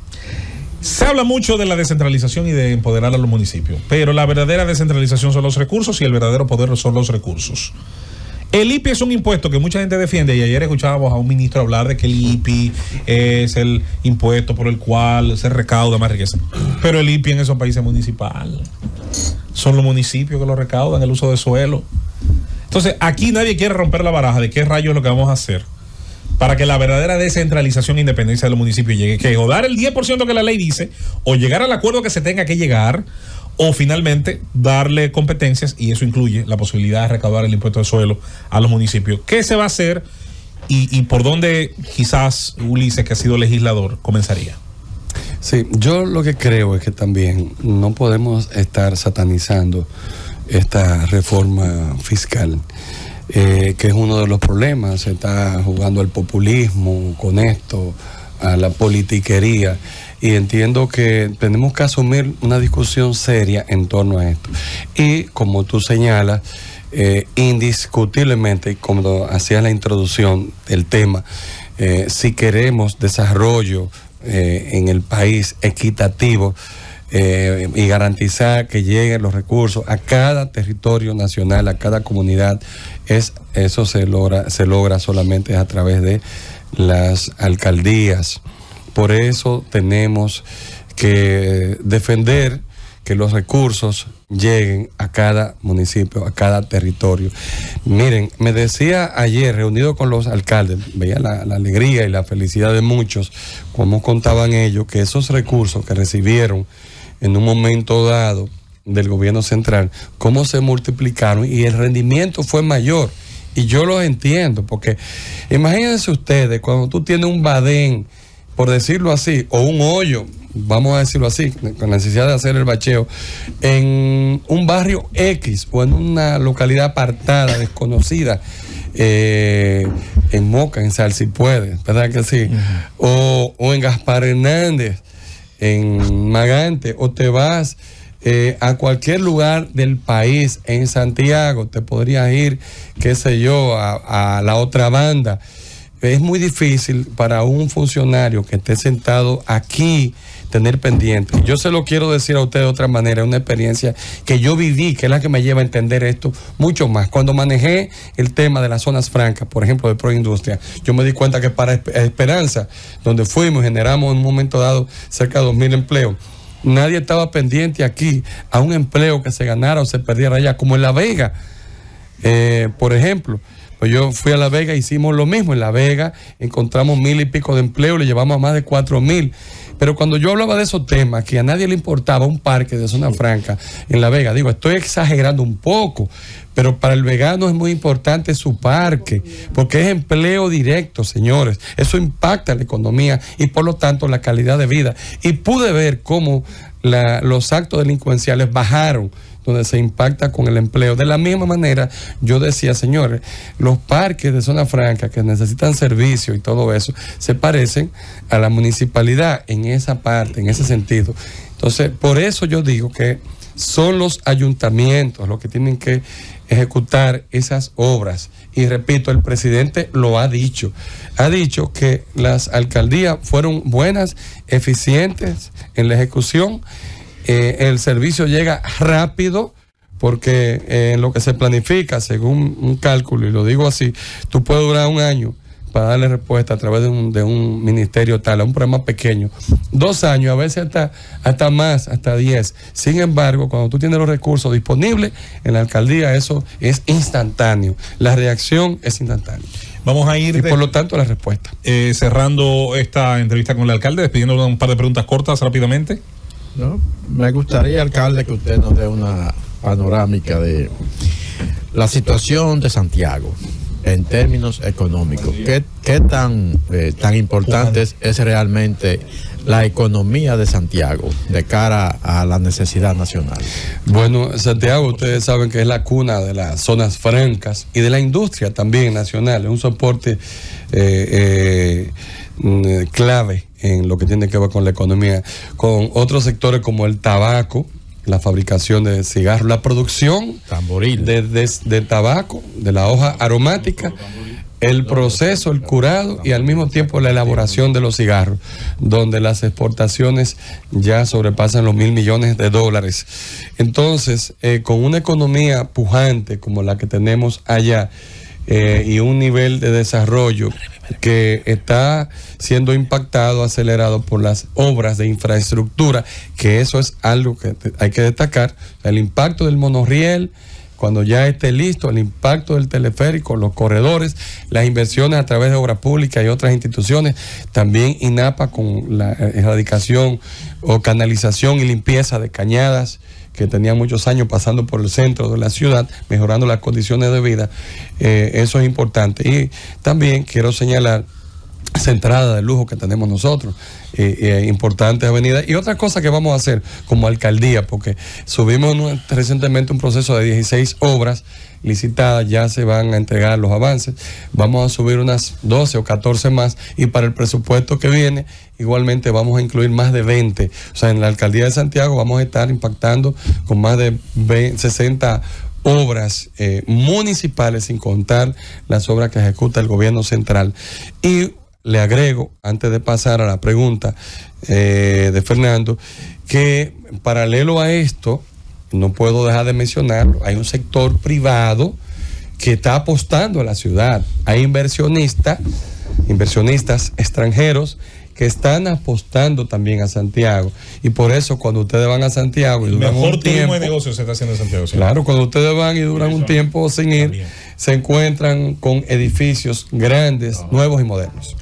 Se habla mucho de la descentralización y de empoderar a los municipios, pero la verdadera descentralización son los recursos y el verdadero poder son los recursos. El IPI es un impuesto que mucha gente defiende, y ayer escuchábamos a un ministro hablar de que el IPI es el impuesto por el cual se recauda más riqueza. Pero el IPI en esos países es municipal. Son los municipios que lo recaudan, el uso de suelo. Entonces, aquí nadie quiere romper la baraja de qué rayos es lo que vamos a hacer para que la verdadera descentralización e independencia de los municipios llegue, que o dar el 10% que la ley dice, o llegar al acuerdo que se tenga que llegar, o finalmente darle competencias, y eso incluye la posibilidad de recaudar el impuesto de suelo a los municipios. ¿Qué se va a hacer y por dónde quizás Ulises, que ha sido legislador, comenzaría? Sí, yo lo que creo es que también no podemos estar satanizando esta reforma fiscal, que es uno de los problemas. Se está jugando al populismo con esto, a la politiquería, y entiendo que tenemos que asumir una discusión seria en torno a esto. Y como tú señalas, indiscutiblemente, como hacías la introducción del tema, si queremos desarrollo en el país equitativo, y garantizar que lleguen los recursos a cada territorio nacional, a cada comunidad, eso se logra solamente a través de las alcaldías. Por eso tenemos que defender que los recursos lleguen a cada municipio, a cada territorio. Miren, me decía ayer, reunido con los alcaldes, veía la alegría y la felicidad de muchos, como contaban ellos, que esos recursos que recibieron en un momento dado del gobierno central, cómo se multiplicaron y el rendimiento fue mayor. Y yo lo entiendo, porque imagínense ustedes, cuando tú tienes un badén, por decirlo así, o un hoyo, vamos a decirlo así, con la necesidad de hacer el bacheo, en un barrio X o en una localidad apartada, desconocida, en Moca, en Salsipuedes, ¿verdad que sí? O en Gaspar Hernández, en Magante, o te vas a cualquier lugar del país, en Santiago, te podrías ir, qué sé yo, a la otra banda. Es muy difícil para un funcionario que esté sentado aquí tener pendiente. Yo se lo quiero decir a usted de otra manera, una experiencia que yo viví, que es la que me lleva a entender esto mucho más. Cuando manejé el tema de las zonas francas, por ejemplo, de Proindustria, yo me di cuenta que para Esperanza, donde fuimos, generamos en un momento dado cerca de 2,000 empleos. Nadie estaba pendiente aquí a un empleo que se ganara o se perdiera allá, como en La Vega, por ejemplo. Pues yo fui a La Vega, hicimos lo mismo. En La Vega encontramos 1,000 y pico de empleo, le llevamos a más de 4,000. Pero cuando yo hablaba de esos temas, que a nadie le importaba un parque de zona franca en La Vega, digo, estoy exagerando un poco, pero para el vegano es muy importante su parque, porque es empleo directo, señores. Eso impacta la economía y por lo tanto la calidad de vida. Y pude ver cómo los actos delincuenciales bajaron, donde se impacta con el empleo. De la misma manera, yo decía, señores, los parques de zona franca que necesitan servicio y todo eso, se parecen a la municipalidad en esa parte, en ese sentido. Entonces, por eso yo digo que son los ayuntamientos los que tienen que ejecutar esas obras. Y repito, el presidente lo ha dicho que las alcaldías fueron buenas, eficientes en la ejecución. El servicio llega rápido, porque en lo que se planifica, según un cálculo, y lo digo así, tú puedes durar un año para darle respuesta a través de un ministerio tal, a un programa pequeño. 2 años, a veces hasta más, hasta 10. Sin embargo, cuando tú tienes los recursos disponibles en la alcaldía, eso es instantáneo. La reacción es instantánea. Vamos a ir. Y por lo tanto, la respuesta. Cerrando esta entrevista con el alcalde, despidiendo un par de preguntas cortas rápidamente. No, me gustaría, alcalde, que usted nos dé una panorámica de la situación de Santiago en términos económicos. ¿Qué tan importante es realmente la economía de Santiago de cara a la necesidad nacional? Bueno, Santiago, ustedes saben que es la cuna de las zonas francas y de la industria también nacional, es un soporte clave en lo que tiene que ver con la economía, con otros sectores como el tabaco, la fabricación de cigarros, la producción de tabaco, de la hoja aromática, el proceso, el curado y al mismo tiempo la elaboración de los cigarros, donde las exportaciones ya sobrepasan los $1.000 millones. Entonces, con una economía pujante como la que tenemos allá, y un nivel de desarrollo que está siendo impactado, acelerado por las obras de infraestructura, que eso es algo que hay que destacar, el impacto del monorriel, cuando ya esté listo, el impacto del teleférico, los corredores, las inversiones a través de obras públicas y otras instituciones, también INAPA con la erradicación o canalización y limpieza de cañadas, que tenían muchos años pasando por el centro de la ciudad, mejorando las condiciones de vida. Eso es importante. Y también quiero señalar esa entrada de lujo que tenemos nosotros, importantes avenidas y otras cosas que vamos a hacer como alcaldía, porque subimos recientemente un proceso de 16 obras licitadas, ya se van a entregar los avances, vamos a subir unas 12 o 14 más, y para el presupuesto que viene igualmente vamos a incluir más de 20, o sea, en la alcaldía de Santiago vamos a estar impactando con más de 60 obras municipales, sin contar las obras que ejecuta el gobierno central. Y le agrego, antes de pasar a la pregunta de Fernando, que paralelo a esto, no puedo dejar de mencionarlo, hay un sector privado que está apostando a la ciudad. Hay inversionistas extranjeros que están apostando también a Santiago. Y por eso cuando ustedes van a Santiago y duran mejor un tiempo, turismo de negocios se está haciendo en Santiago. ¿Sí? Claro, cuando ustedes van y duran un tiempo sin ir, también se encuentran con edificios grandes, nuevos y modernos.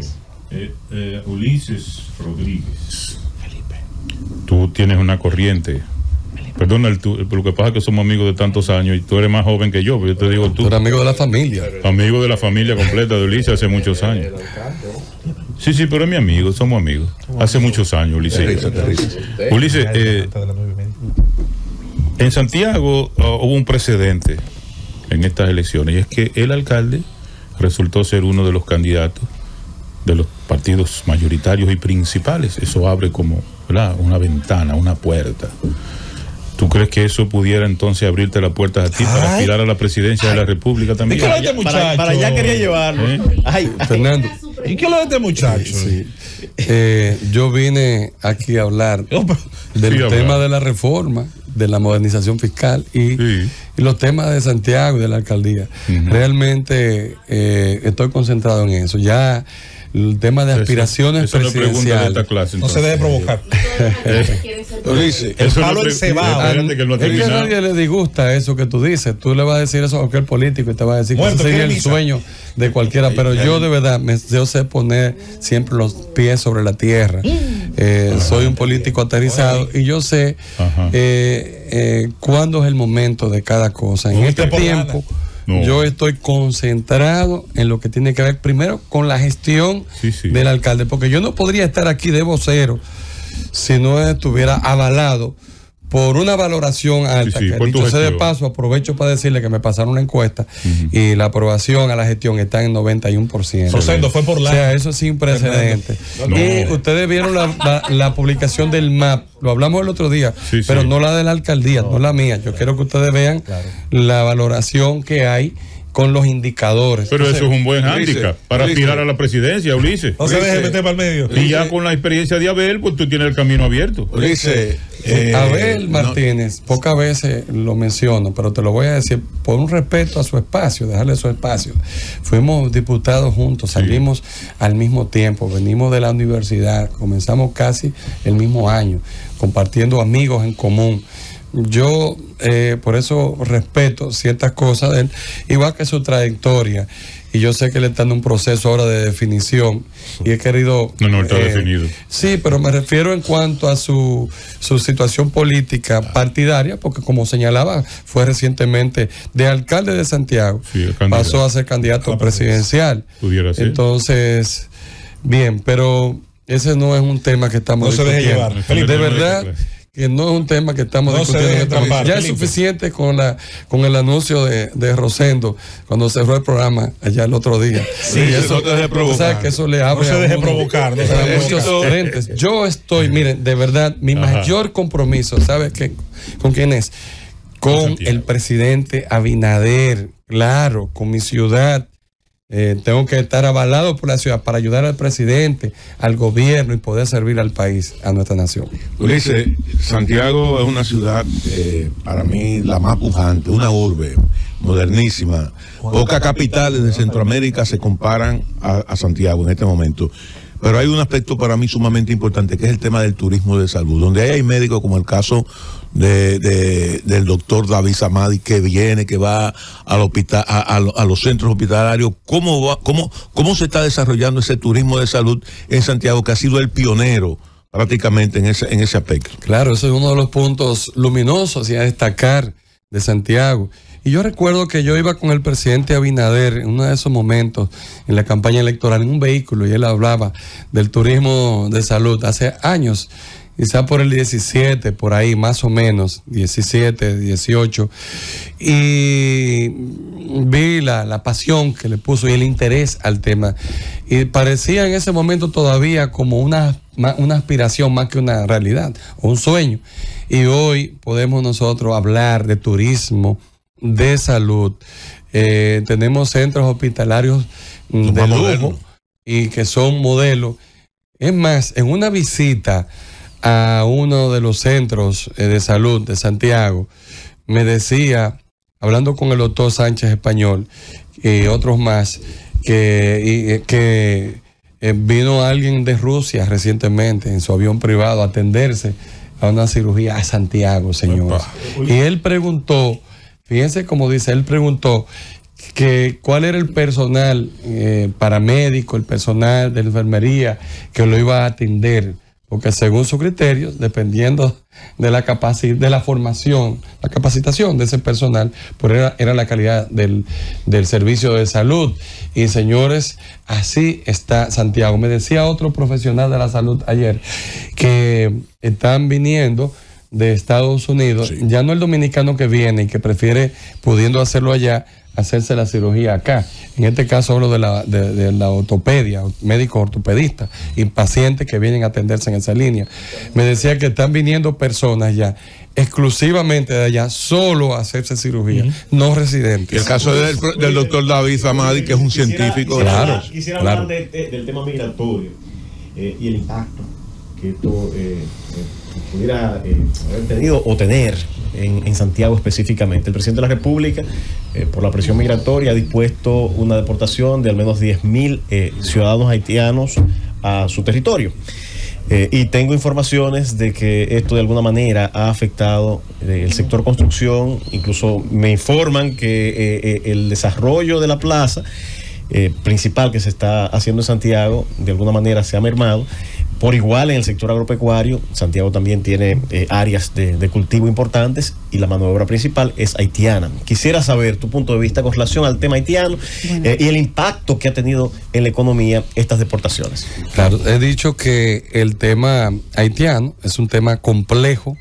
Ulises Rodríguez, tú tienes una corriente. Perdona, lo que pasa es que somos amigos de tantos años y tú eres más joven que yo, pero yo te digo tú. Tú eres amigo de la familia. Amigo de la familia completa de Ulises hace muchos años. Sí, pero es mi amigo, somos amigos. Hace muchos años, Ulises. Ulises, en Santiago hubo un precedente en estas elecciones, y es que el alcalde resultó ser uno de los candidatos de los partidos mayoritarios y principales. Eso abre como, ¿verdad?, una ventana, una puerta. ¿Tú crees que eso pudiera entonces abrirte las puertas a ti para aspirar a la presidencia de la República también? ¿Y qué lo de este muchacho? Para allá quería llevarlo. Fernando. ¿Y qué lo de este muchacho? Sí. Yo vine aquí a hablar del tema de la reforma, de la modernización fiscal y los temas de Santiago y de la alcaldía. Realmente estoy concentrado en eso. Ya el tema de aspiraciones presidenciales. No se debe provocar. El palo del cebado. Es que a nadie le disgusta eso que tú dices. Tú le vas a decir eso a cualquier político y te va a decir que ese sería el sueño de cualquiera. Pero yo de verdad, yo sé poner siempre los pies sobre la tierra. Soy un político aterrizado y yo sé cuándo es el momento de cada cosa. En este tiempo yo estoy concentrado en lo que tiene que ver primero con la gestión del alcalde, porque yo no podría estar aquí de vocero si no estuviera avalado por una valoración alta. Dicho sea de paso, aprovecho para decirle que me pasaron una encuesta y la aprobación a la gestión está en 91%. Rosendo, fue por la... O sea, eso es sin precedentes. Y ustedes vieron la publicación del MAP, lo hablamos el otro día, pero no la de la alcaldía, no la mía. Yo quiero que ustedes vean la valoración que hay con los indicadores. Pero entonces, eso es un buen hándicap para aspirar a la presidencia, Ulises. No se deje meter para el medio. Y ya con la experiencia de Abel, pues tú tienes el camino abierto. Ulises, Abel Martínez, pocas veces lo menciono, pero te lo voy a decir por un respeto a su espacio, dejarle su espacio. Fuimos diputados juntos, salimos al mismo tiempo, venimos de la universidad, comenzamos casi el mismo año, compartiendo amigos en común. Yo por eso respeto ciertas cosas de él, igual que su trayectoria. Y yo sé que él está en un proceso ahora de definición y he querido... No está definido. Sí, pero me refiero en cuanto a su situación política partidaria, porque como señalaba, fue recientemente de alcalde de Santiago, pasó a ser candidato presidencial. Pudiera ser. Entonces, bien, pero ese no es un tema que estamos discutiendo. No se deje llevar. De verdad que no es un tema que estamos discutiendo. Ya es suficiente con el anuncio de Rosendo cuando cerró el programa allá el otro día. Sí, eso no te deje provocar. O sea, que eso le abre no se deje provocar. No se deje muchos frentes. Yo estoy, miren, de verdad, mi mayor compromiso, ¿sabe qué? ¿Con quién es? Con el presidente Abinader, claro, con mi ciudad. Tengo que estar avalado por la ciudad para ayudar al presidente, al gobierno y poder servir al país, a nuestra nación. Ulises, Santiago es una ciudad, para mí, la más pujante, una urbe modernísima. Pocas capitales de Centroamérica se comparan a Santiago en este momento. Pero hay un aspecto para mí sumamente importante, que es el tema del turismo de salud, donde hay médicos como el caso del doctor David Samadi, que viene, que va al hospital, a los centros hospitalarios. ¿Cómo se está desarrollando ese turismo de salud en Santiago, que ha sido el pionero prácticamente en ese aspecto? Claro, ese es uno de los puntos luminosos y a destacar de Santiago. Y yo recuerdo que yo iba con el presidente Abinader en uno de esos momentos en la campaña electoral en un vehículo y él hablaba del turismo de salud hace años, quizá por el 17, por ahí más o menos, 17, 18, y vi la pasión que le puso y el interés al tema. Y parecía en ese momento todavía como una aspiración más que una realidad, o un sueño. Y hoy podemos nosotros hablar de turismo de salud. Tenemos centros hospitalarios de lujo y que son modelos. Es más, en una visita a uno de los centros de salud de Santiago, me decía, hablando con el doctor Sánchez Español y otros más, que vino alguien de Rusia recientemente en su avión privado a atenderse a una cirugía a Santiago, señores. Y él preguntó, fíjense cómo dice, él preguntó que cuál era el personal paramédico, el personal de enfermería que lo iba a atender, porque según su criterio, dependiendo de la capacidad, de la formación, la capacitación de ese personal, pues era la calidad del servicio de salud. Y señores, así está Santiago. Me decía otro profesional de la salud ayer que están viniendo de Estados Unidos, sí. Ya no el dominicano que viene y que prefiere, pudiendo hacerlo allá, hacerse la cirugía acá. En este caso hablo de la ortopedia, médicos ortopedistas y pacientes que vienen a atenderse en esa línea. Me decía que están viniendo personas ya exclusivamente de allá solo a hacerse cirugía, no residentes. Y el caso del doctor David Samadi, que es un científico. Quisiera hablar del tema migratorio y el impacto que esto pudiera haber tenido o tener en Santiago específicamente. El presidente de la República, por la presión migratoria, ha dispuesto una deportación de al menos 10.000 ciudadanos haitianos a su territorio. Y tengo informaciones de que esto de alguna manera ha afectado el sector construcción. Incluso me informan que el desarrollo de la plaza principal que se está haciendo en Santiago de alguna manera se ha mermado. Por igual en el sector agropecuario, Santiago también tiene áreas de cultivo importantes y la mano de obra principal es haitiana. Quisiera saber tu punto de vista con relación al tema haitiano y el impacto que ha tenido en la economía estas deportaciones. Claro, he dicho que el tema haitiano es un tema complejo,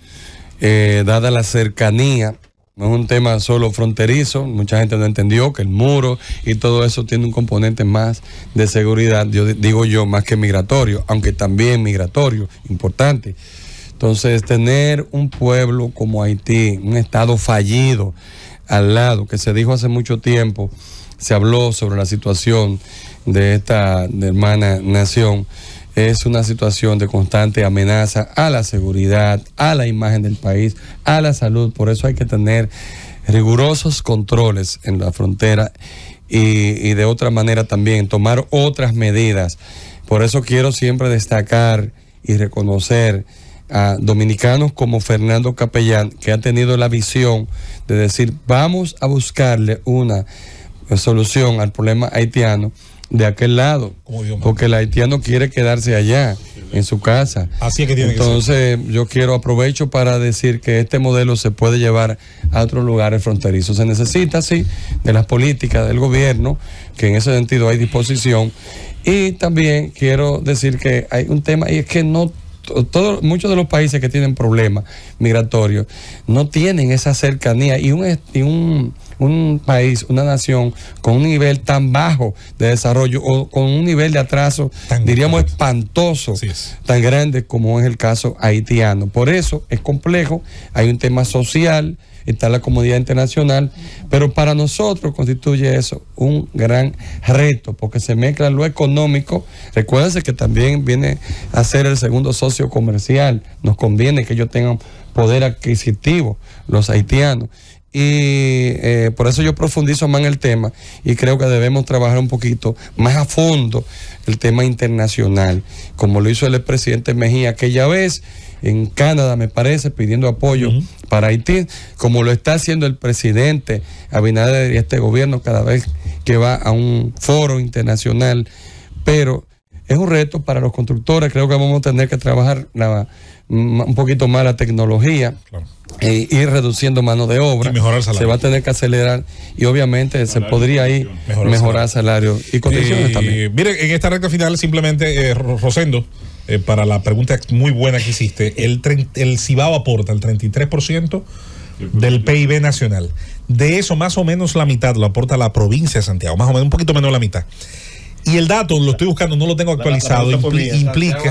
dada la cercanía. No es un tema solo fronterizo, mucha gente no entendió que el muro y todo eso tiene un componente más de seguridad, digo yo, más que migratorio, aunque también migratorio, importante. Entonces, tener un pueblo como Haití, un estado fallido al lado, que se dijo hace mucho tiempo, se habló sobre la situación de esta hermana nación, es una situación de constante amenaza a la seguridad, a la imagen del país, a la salud. Por eso hay que tener rigurosos controles en la frontera y de otra manera también tomar otras medidas. Por eso quiero siempre destacar y reconocer a dominicanos como Fernando Capellán, que ha tenido la visión de decir, vamos a buscarle una solución al problema haitiano de aquel lado, porque el haitiano quiere quedarse allá en su casa. Así es que tiene Entonces, yo aprovecho para decir que este modelo se puede llevar a otros lugares fronterizos. Se necesita, sí, de las políticas del gobierno, que en ese sentido hay disposición. Y también quiero decir que hay un tema, y es que muchos de los países que tienen problemas migratorios no tienen esa cercanía, y un país, una nación con un nivel tan bajo de desarrollo o con un nivel de atraso, diríamos espantoso, tan grande como es el caso haitiano. Por eso es complejo, hay un tema social, está la comunidad internacional, pero para nosotros constituye eso un gran reto, porque se mezcla lo económico. Recuérdense que también viene a ser el segundo socio comercial, nos conviene que ellos tengan poder adquisitivo, los haitianos. Y por eso yo profundizo más en el tema y creo que debemos trabajar un poquito más a fondo el tema internacional, como lo hizo el expresidente Mejía aquella vez en Canadá, me parece, pidiendo apoyo para Haití, como lo está haciendo el presidente Abinader y este gobierno cada vez que va a un foro internacional. Pero es un reto para los constructores. Creo que vamos a tener que trabajar un poquito más la tecnología, ir reduciendo mano de obra, se va a tener que acelerar y obviamente se podría ahí mejorar salario y condiciones también. Miren, en esta recta final simplemente, Rosendo, para la pregunta muy buena que hiciste, el Cibao aporta el 33% del PIB nacional. De eso, más o menos la mitad lo aporta la provincia de Santiago, más o menos, un poquito menos de la mitad. Y el dato, lo estoy buscando, no lo tengo actualizado, implica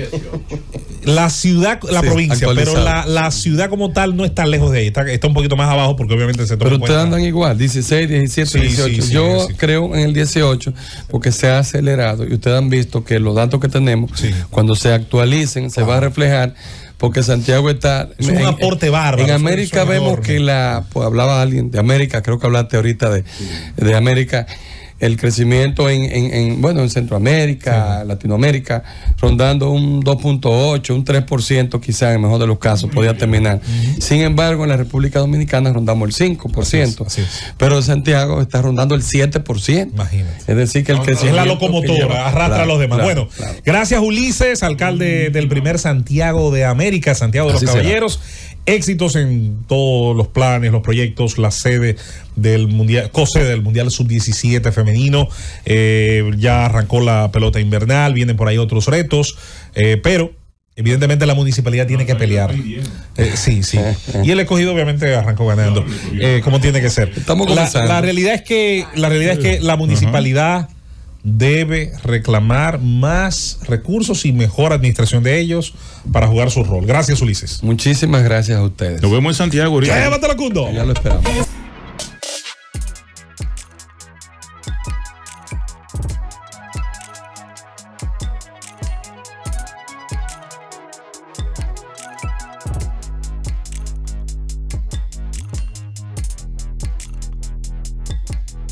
la ciudad, la provincia, pero la ciudad como tal no está lejos de ahí, está un poquito más abajo porque obviamente se toma. Pero ustedes andan igual, 16, 17, 18. Yo creo en el 18 porque se ha acelerado y ustedes han visto que los datos que tenemos, cuando se actualicen, se va a reflejar. Porque Santiago está... Es un aporte bárbaro. En América vemos que pues hablaba alguien de América, creo que hablaste ahorita de América. El crecimiento en Centroamérica, Latinoamérica, rondando un 2.8, un 3% quizás en el mejor de los casos, podía terminar. Sin embargo, en la República Dominicana rondamos el 5%, así es. Pero en Santiago está rondando el 7%. Imagínate. Es decir, que el crecimiento... Es la locomotora, arrastra a los demás. Claro, bueno, gracias Ulises, alcalde del primer Santiago de América, Santiago de los Caballeros. Éxitos en todos los planes, los proyectos, la sede del Mundial, co-sede del Mundial Sub-17 femenino. Ya arrancó la pelota invernal, vienen por ahí otros retos, pero evidentemente la municipalidad tiene que pelear. Sí. Y el escogido obviamente arrancó ganando, como tiene que ser. La realidad es que la municipalidad debe reclamar más recursos y mejor administración de ellos para jugar su rol. Gracias, Ulises. Muchísimas gracias a ustedes. Nos vemos en Santiago ahorita. Llévatelo, Cundo. Ya lo esperamos.